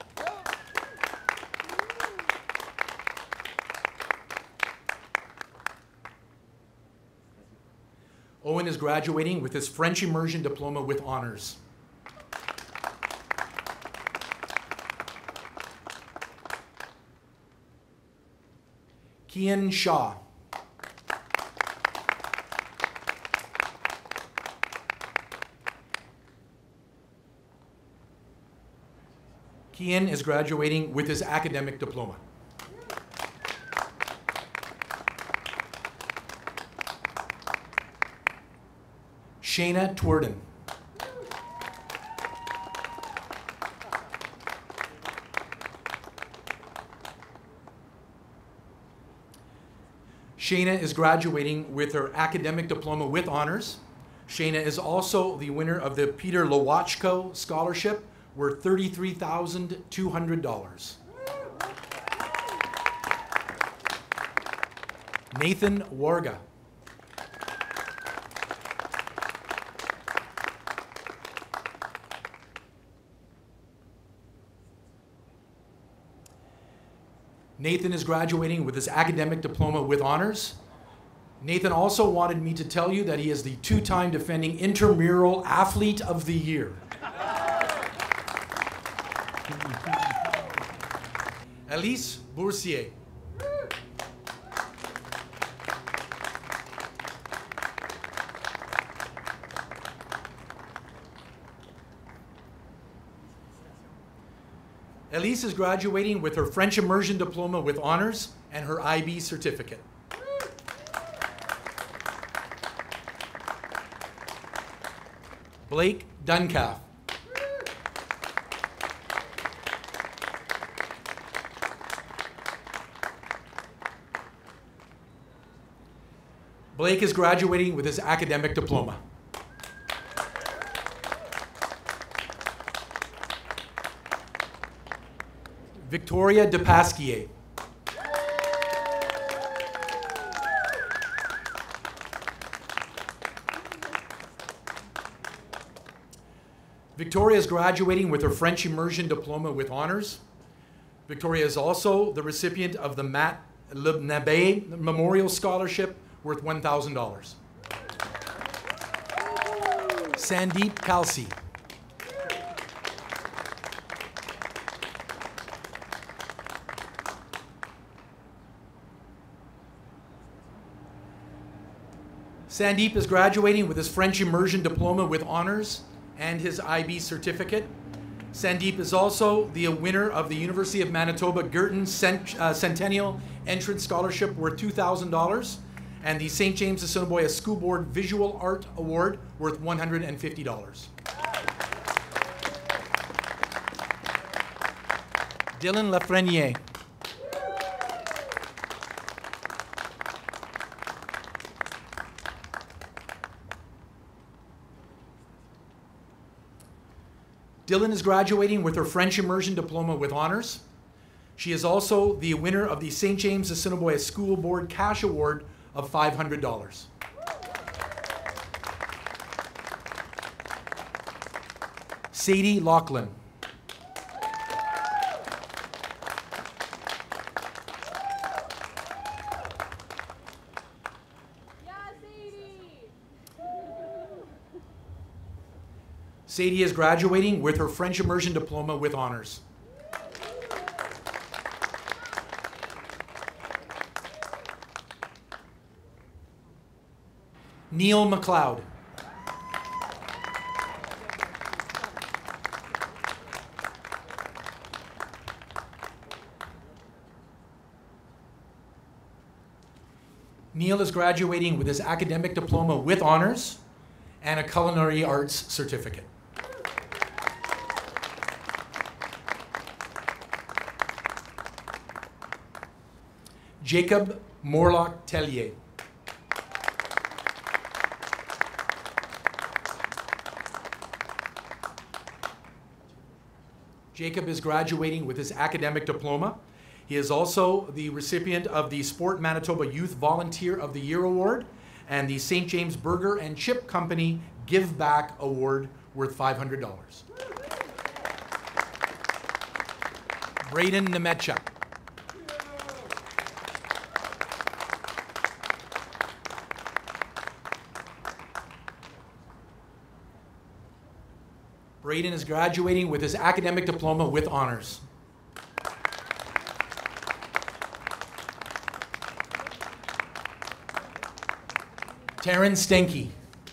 Owen is graduating with his French Immersion Diploma with honors. Kian Shaw. Kian is graduating with his academic diploma. Shayna Twerden. Shayna is graduating with her academic diploma with honors. Shayna is also the winner of the Peter Lowachko Scholarship, worth $33,200. Nathan Warga. Nathan is graduating with his academic diploma with honors. Nathan also wanted me to tell you that he is the two-time defending intramural athlete of the year. Elise Boursier. Elise is graduating with her French immersion diploma with honors and her IB certificate. Blake Duncalf. Blake is graduating with his academic diploma. Victoria DePasquier. Victoria is graduating with her French immersion diploma with honors. Victoria is also the recipient of the Matt Lebnabe Memorial Scholarship worth $1,000. Sandeep Kalsi. Sandeep is graduating with his French immersion diploma with honors and his IB certificate. Sandeep is also the winner of the University of Manitoba Girton Centennial Entrance Scholarship worth $2,000 and the St. James Assiniboia School Board Visual Art Award worth $150. Dylan Lafreniere. Dylan is graduating with her French immersion diploma with honors. She is also the winner of the St. James Assiniboia School Board Cash Award of $500. Sadie Laughlin. Sadie is graduating with her French immersion diploma with honors. Neil McLeod. Neil is graduating with his academic diploma with honors and a culinary arts certificate. Jacob Morlock Tellier. Jacob is graduating with his academic diploma. He is also the recipient of the Sport Manitoba Youth Volunteer of the Year Award and the St. James Burger and Chip Company Give Back Award worth $500. Braden Nemechuk. Braden is graduating with his academic diploma with honors. Taryn Stenke.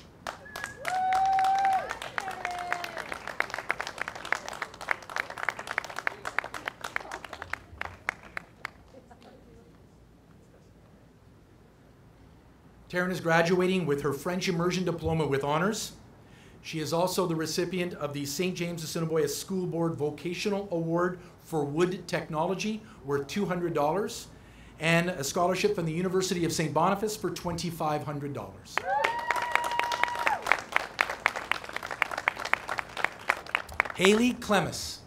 Taryn is graduating with her French Immersion Diploma with honors. She is also the recipient of the St. James Assiniboia School Board Vocational Award for Wood Technology, worth $200, and a scholarship from the University of St. Boniface for $2,500. Haley Clemis.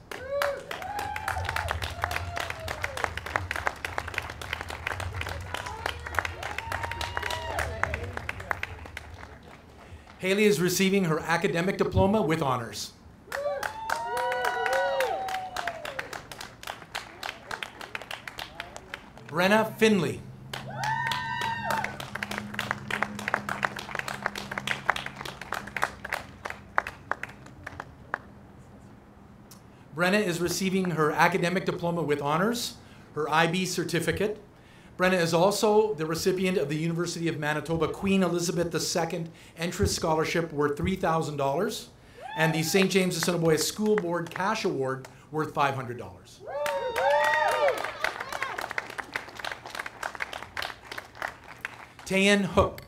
Haley is receiving her academic diploma with honors. Brenna Finley. Brenna is receiving her academic diploma with honors, her IB certificate. Brenna is also the recipient of the University of Manitoba Queen Elizabeth II Entrance Scholarship worth $3,000 and the St. James Assiniboia School Board Cash Award worth $500. Tayan Hook.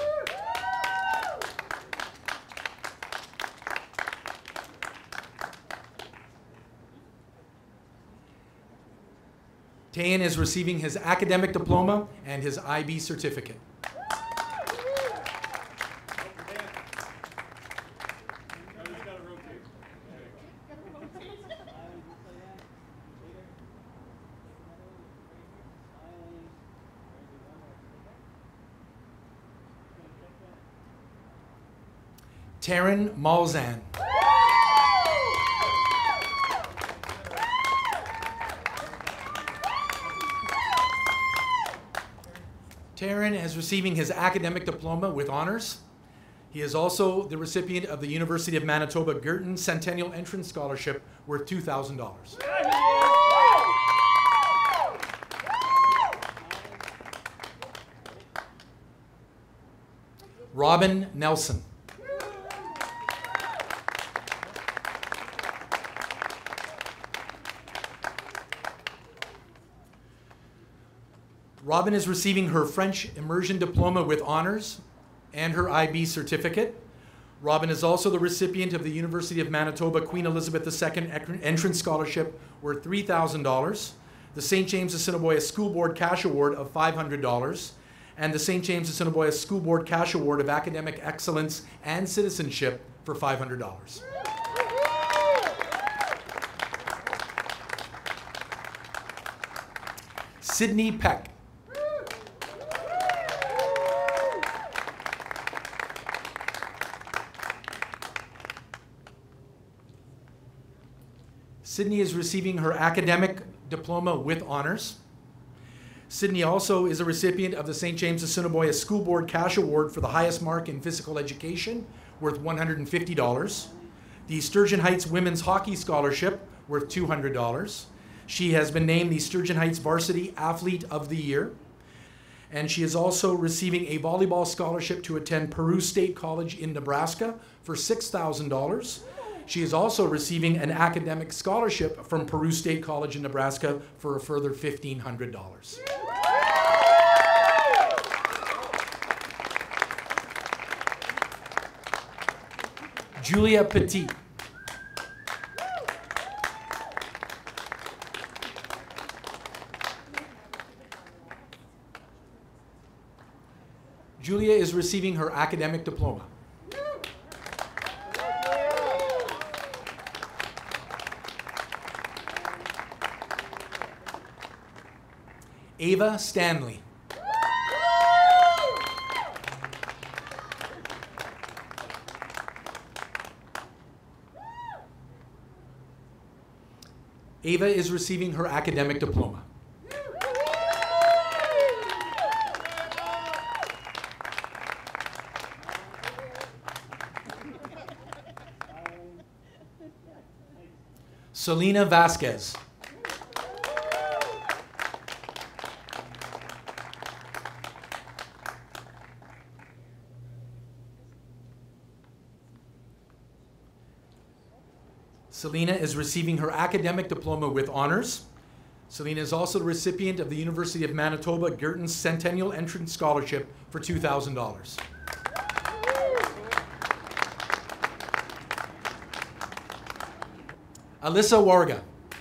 Tayan is receiving his academic diploma and his IB certificate. Taryn Malzahn. Taryn is receiving his academic diploma with honors. He is also the recipient of the University of Manitoba Girton Centennial Entrance Scholarship worth $2,000. Robin Nelson. Robin is receiving her French Immersion Diploma with honors and her IB certificate. Robin is also the recipient of the University of Manitoba Queen Elizabeth II Entrance Scholarship worth $3,000, the St. James Assiniboia School Board Cash Award of $500, and the St. James Assiniboia School Board Cash Award of Academic Excellence and Citizenship for $500. Sydney Peck. Sydney is receiving her academic diploma with honors. Sydney also is a recipient of the St. James Assiniboia School Board Cash Award for the highest mark in physical education, worth $150. The Sturgeon Heights Women's Hockey Scholarship, worth $200. She has been named the Sturgeon Heights Varsity Athlete of the Year. And she is also receiving a volleyball scholarship to attend Peru State College in Nebraska for $6,000. She is also receiving an academic scholarship from Peru State College in Nebraska for a further $1,500. Julia Petit. Julia is receiving her academic diploma. Ava Stanley. Ava is receiving her academic diploma. Selena Vasquez. Selena is receiving her academic diploma with honors. Selena is also the recipient of the University of Manitoba Girton Centennial Entrance Scholarship for $2,000. Alyssa Warga.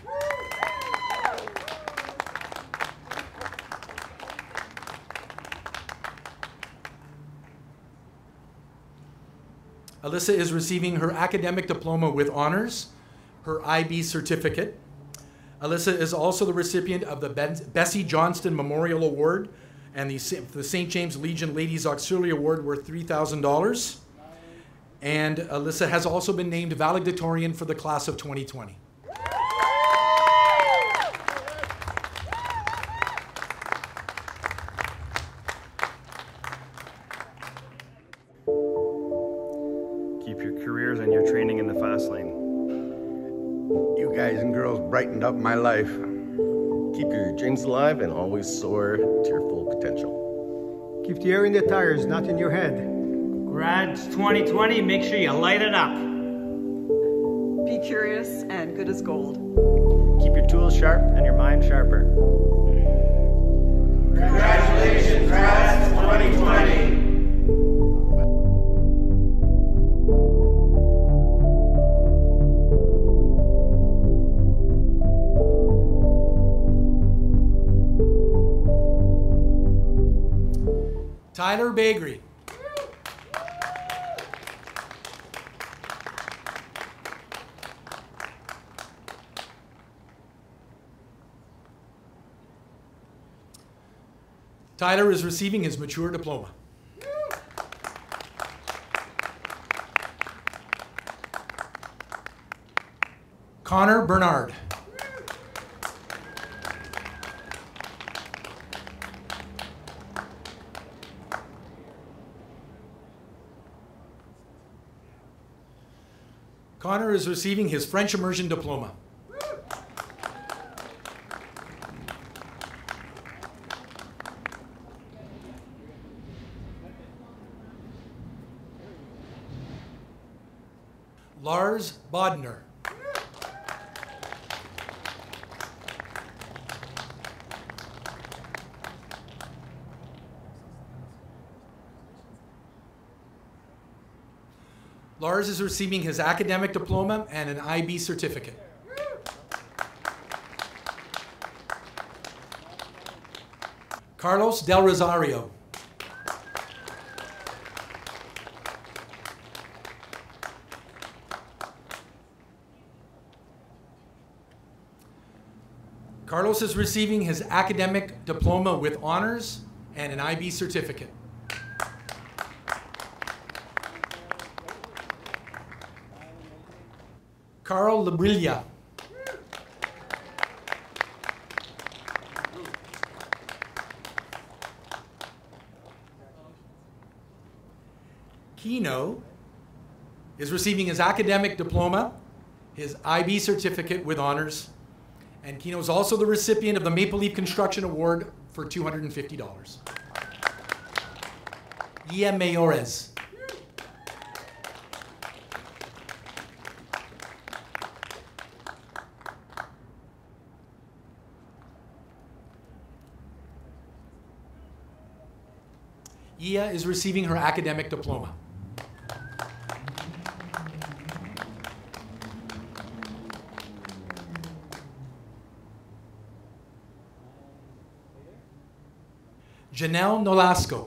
Alyssa is receiving her academic diploma with honors, her IB certificate. Alyssa is also the recipient of the Bessie Johnston Memorial Award and the St. James Legion Ladies Auxiliary Award worth $3,000. And Alyssa has also been named valedictorian for the class of 2020. Keep your careers and your training in the fast lane. You guys and girls brightened up my life. Keep your dreams alive and always soar to your full potential. Keep the air in the tires, not in your head. Grads 2020, make sure you light it up. Be curious and good as gold. Keep your tools sharp and your mind sharper. Congratulations, Grads 2020! Tyler Bagri. Tyler is receiving his mature diploma. Connor Bernard. Connor is receiving his French immersion diploma. Lars Bodner. Lars is receiving his academic diploma and an IB certificate. Carlos Del Rosario. Carlos is receiving his academic diploma with honors and an IB certificate. Carl Labrilla. Kino is receiving his academic diploma, his IB certificate with honors, and Kino is also the recipient of the Maple Leaf Construction Award for $250. Ia Mayores. Ia is receiving her academic diploma. Janelle Nolasco.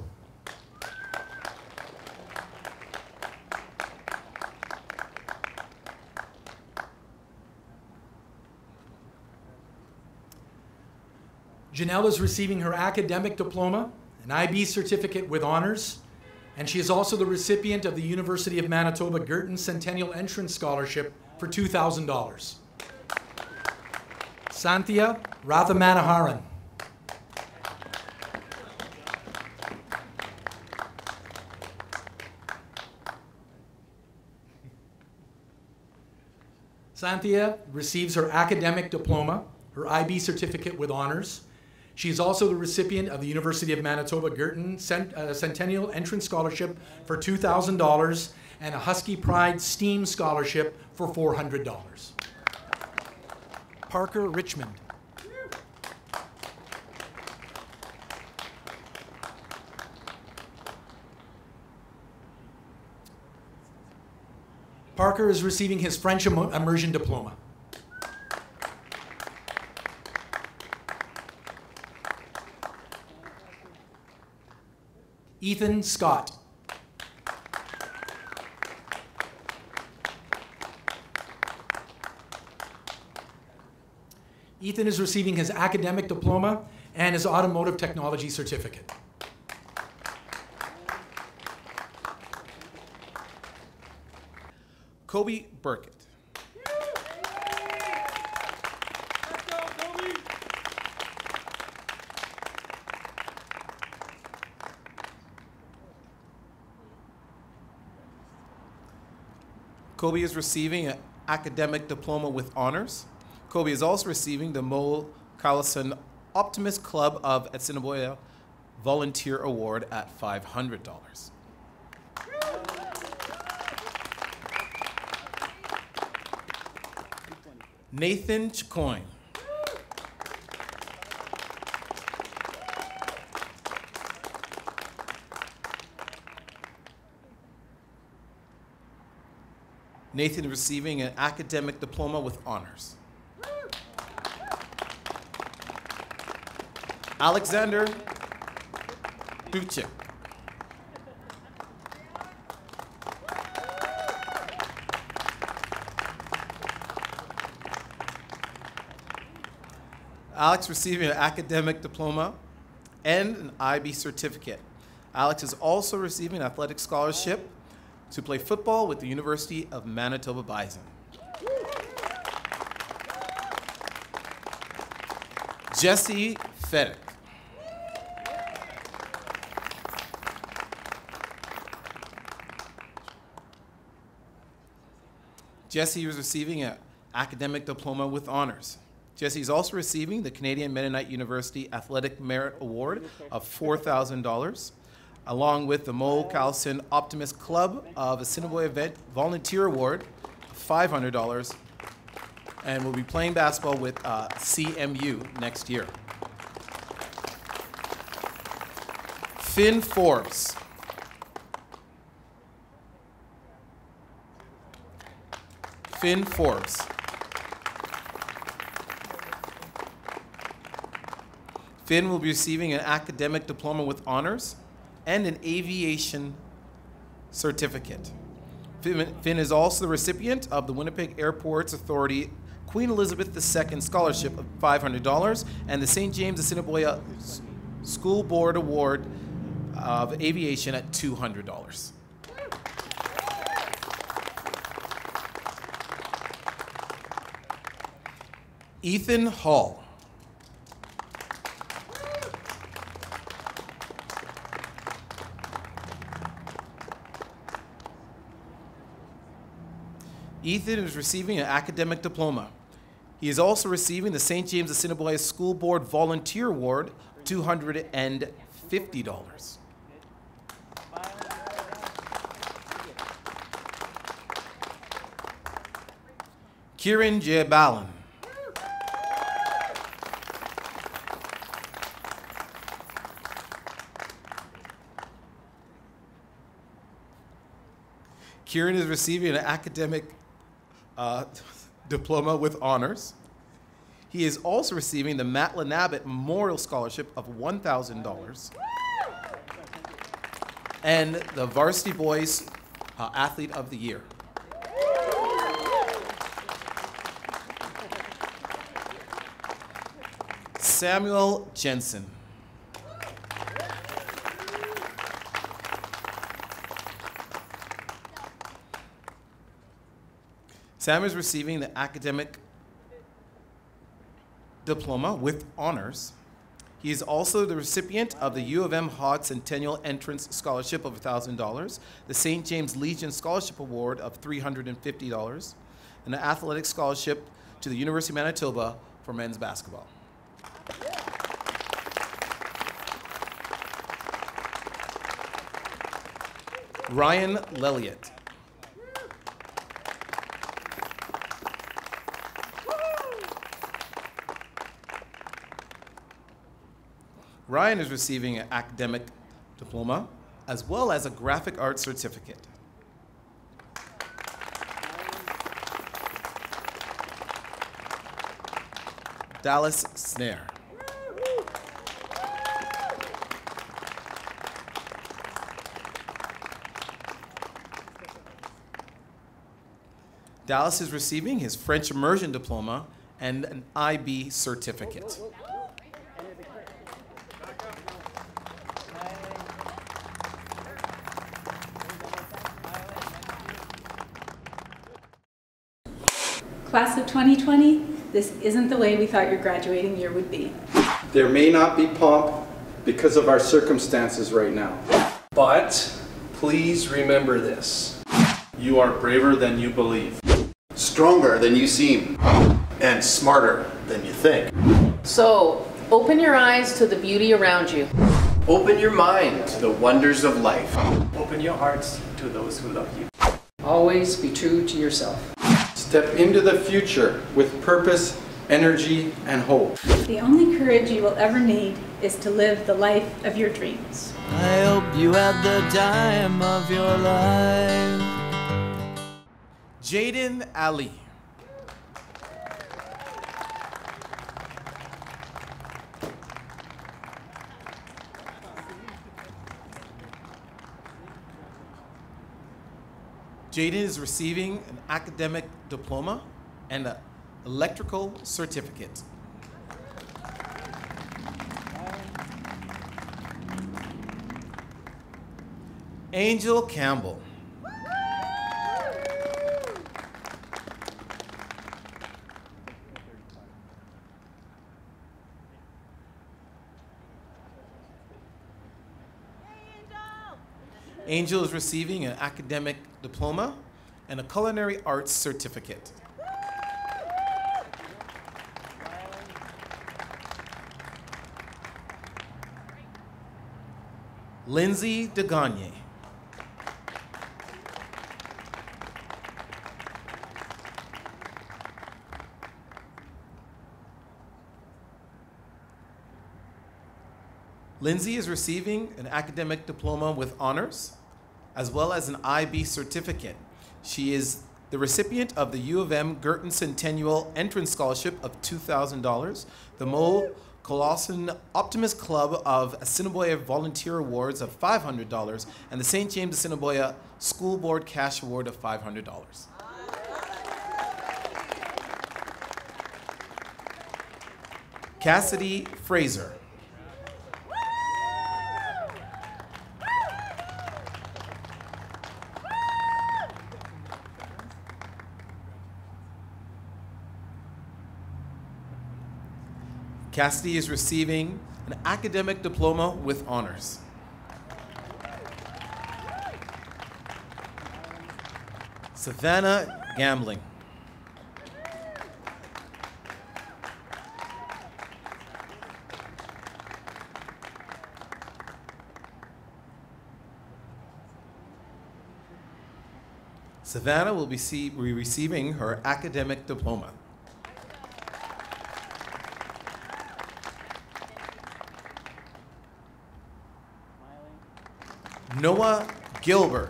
Janelle is receiving her academic diploma, an IB certificate with honors, and she is also the recipient of the University of Manitoba Girton Centennial Entrance Scholarship for $2,000. Santhia Rathamanaharan. Santhia receives her academic diploma, her IB certificate with honors. She is also the recipient of the University of Manitoba Girton Centennial Entrance Scholarship for $2,000 and a Husky Pride STEAM Scholarship for $400. Parker Richmond. Parker is receiving his French immersion diploma. Ethan Scott. Ethan is receiving his academic diploma and his automotive technology certificate. Kobe Burkett. Kobe is receiving an academic diploma with honors. Kobe is also receiving the Mo Carlson Optimist Club of Assiniboia Volunteer Award at $500. Nathan Chicoine. Nathan is receiving an academic diploma with honors. Alexander Buchik. Alex receiving an academic diploma and an IB certificate. Alex is also receiving an athletic scholarship to play football with the University of Manitoba Bison. Jesse Fedek. Jesse is receiving an academic diploma with honors. Jesse is also receiving the Canadian Mennonite University Athletic Merit Award of $4,000, along with the Mo Carlson Optimist Club of Assiniboia Volunteer Award of $500, and will be playing basketball with CMU next year. Finn Forbes. Finn Forbes. Finn will be receiving an academic diploma with honors and an aviation certificate. Finn is also the recipient of the Winnipeg Airports Authority Queen Elizabeth II Scholarship of $500 and the St. James Assiniboia School Board Award of Aviation at $200. Ethan Hall. Ethan is receiving an academic diploma. He is also receiving the St. James Assiniboia School Board Volunteer Award, $250. Kieran J. Ballin. Kieran is receiving an academic diploma with honors. He is also receiving the Matt Lenabbit Memorial Scholarship of $1,000 and the Varsity Boys Athlete of the Year. Samuel Jensen. Sam is receiving the academic diploma with honors. He is also the recipient of the U of M Hogg Centennial Entrance Scholarship of $1,000, the St. James Legion Scholarship Award of $350, and an athletic scholarship to the University of Manitoba for men's basketball. Ryan Lelliott. Ryan is receiving an academic diploma as well as a graphic arts certificate. Dallas Snare. Dallas is receiving his French immersion diploma and an IB certificate. Class of 2020, this isn't the way we thought your graduating year would be. There may not be pomp because of our circumstances right now. But please remember this. You are braver than you believe. Stronger than you seem. And smarter than you think. So, open your eyes to the beauty around you. Open your mind to the wonders of life. Open your hearts to those who love you. Always be true to yourself. Step into the future with purpose, energy, and hope. The only courage you will ever need is to live the life of your dreams. I hope you had the time of your life. Jaden Ali. Jaden is receiving an academic diploma and an electrical certificate. Angel Campbell. Angel is receiving an academic diploma and a culinary arts certificate. Lindsay DeGagne. Lindsay is receiving an academic diploma with honors, as well as an IB certificate. She is the recipient of the U of M Girton Centennial Entrance Scholarship of $2,000, the Mo Colossian Optimist Club of Assiniboia Volunteer Awards of $500, and the St. James Assiniboia School Board Cash Award of $500. Cassidy Fraser. Cassidy is receiving an academic diploma with honors. Savannah Gambling. Savannah will be receiving her academic diploma. Noah Gilbert.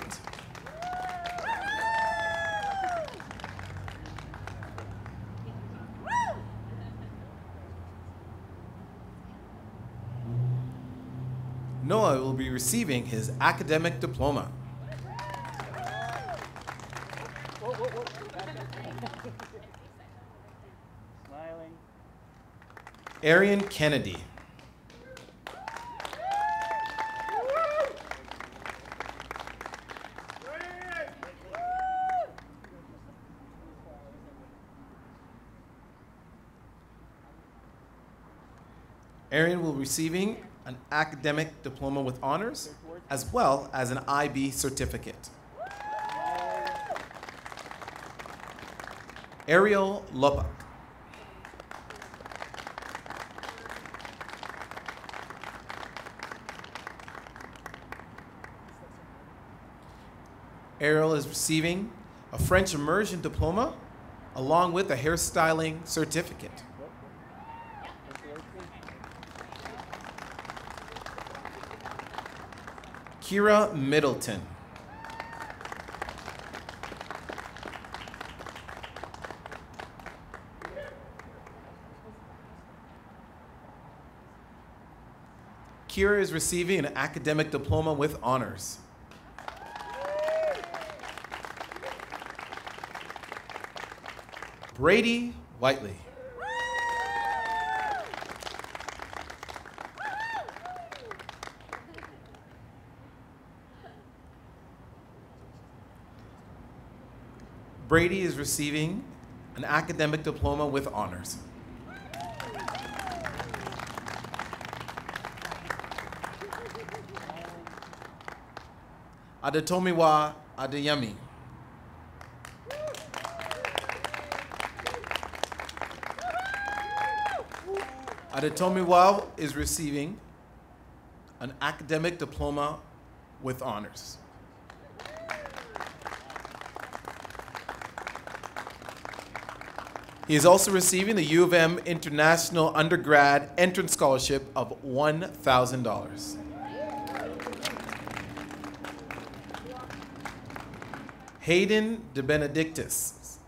Noah will be receiving his academic diploma. Arian Kennedy. Arian will be receiving an academic diploma with honors, as well as an IB certificate. Ariel Lopak. Ariel is receiving a French immersion diploma along with a hairstyling certificate. Kira Middleton. Kira is receiving an academic diploma with honors. Brady Whiteley. Brady is receiving an academic diploma with honors. Adetomiwa Adeyemi. Adetomiwa is receiving an academic diploma with honors. He is also receiving the U of M International Undergrad Entrance Scholarship of $1,000. Hayden De Benedictus.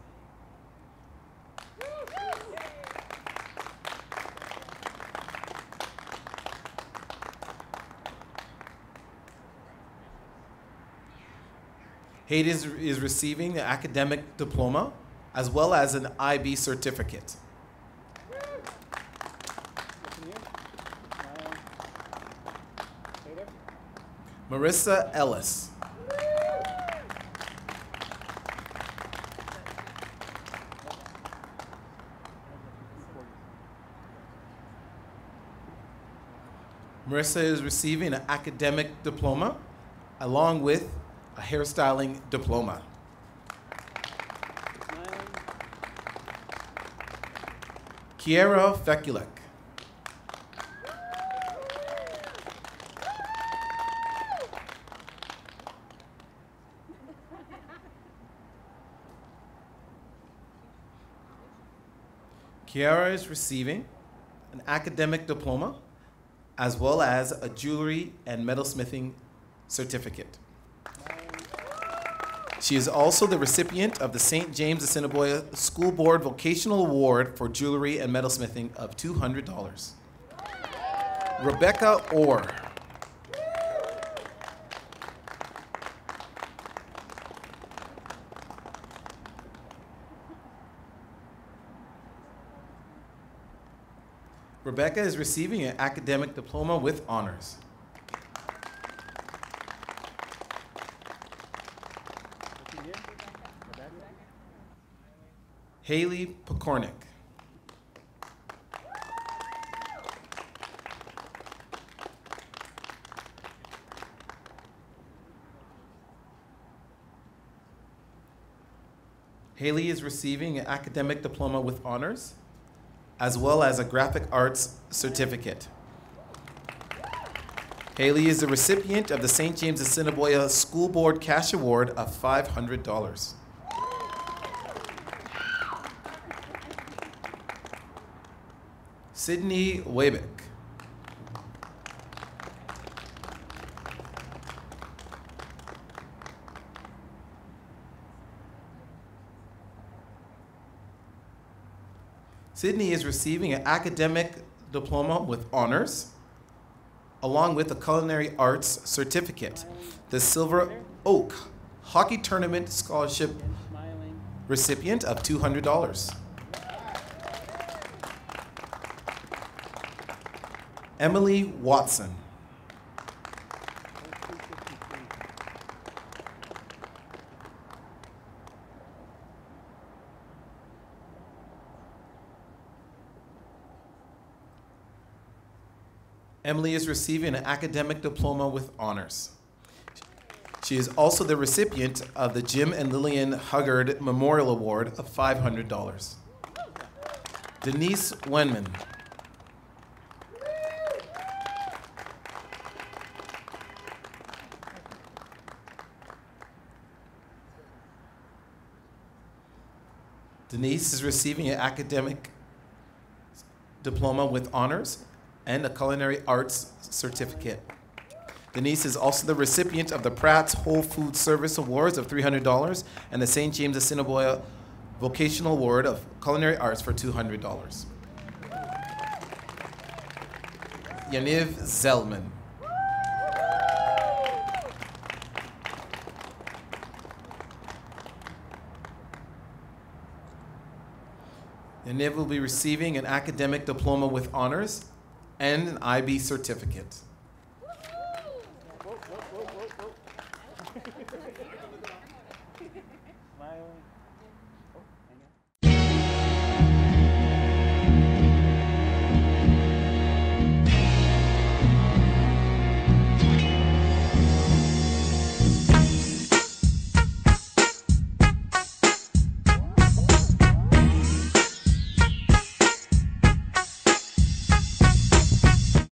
Hayden is receiving the academic diploma as well as an IB certificate. Marissa Ellis. Marissa is receiving an academic diploma along with a hairstyling diploma. Kiera Fekulek. Kiara is receiving an academic diploma as well as a jewelry and metalsmithing certificate. She is also the recipient of the St. James Assiniboia School Board Vocational Award for Jewelry and Metalsmithing of $200. Rebecca Orr. Rebecca is receiving an academic diploma with honors. Haley Pokornik. Haley is receiving an academic diploma with honors, as well as a graphic arts certificate. Haley is the recipient of the St. James Assiniboia School Board Cash Award of $500. Sydney Webeck. Sydney is receiving an academic diploma with honors, along with a culinary arts certificate. The Silver Oak Hockey Tournament Scholarship recipient of $200. Emily Watson. Emily is receiving an academic diploma with honors. She is also the recipient of the Jim and Lillian Huggard Memorial Award of $500. Denise Wenman. Denise is receiving an academic diploma with honors and a culinary arts certificate. Denise is also the recipient of the Pratt's Whole Food Service Awards of $300 and the St. James Assiniboia Vocational Award of Culinary Arts for $200. Yaniv Zellman. Yaniv will be receiving an academic diploma with honors and an IB certificate.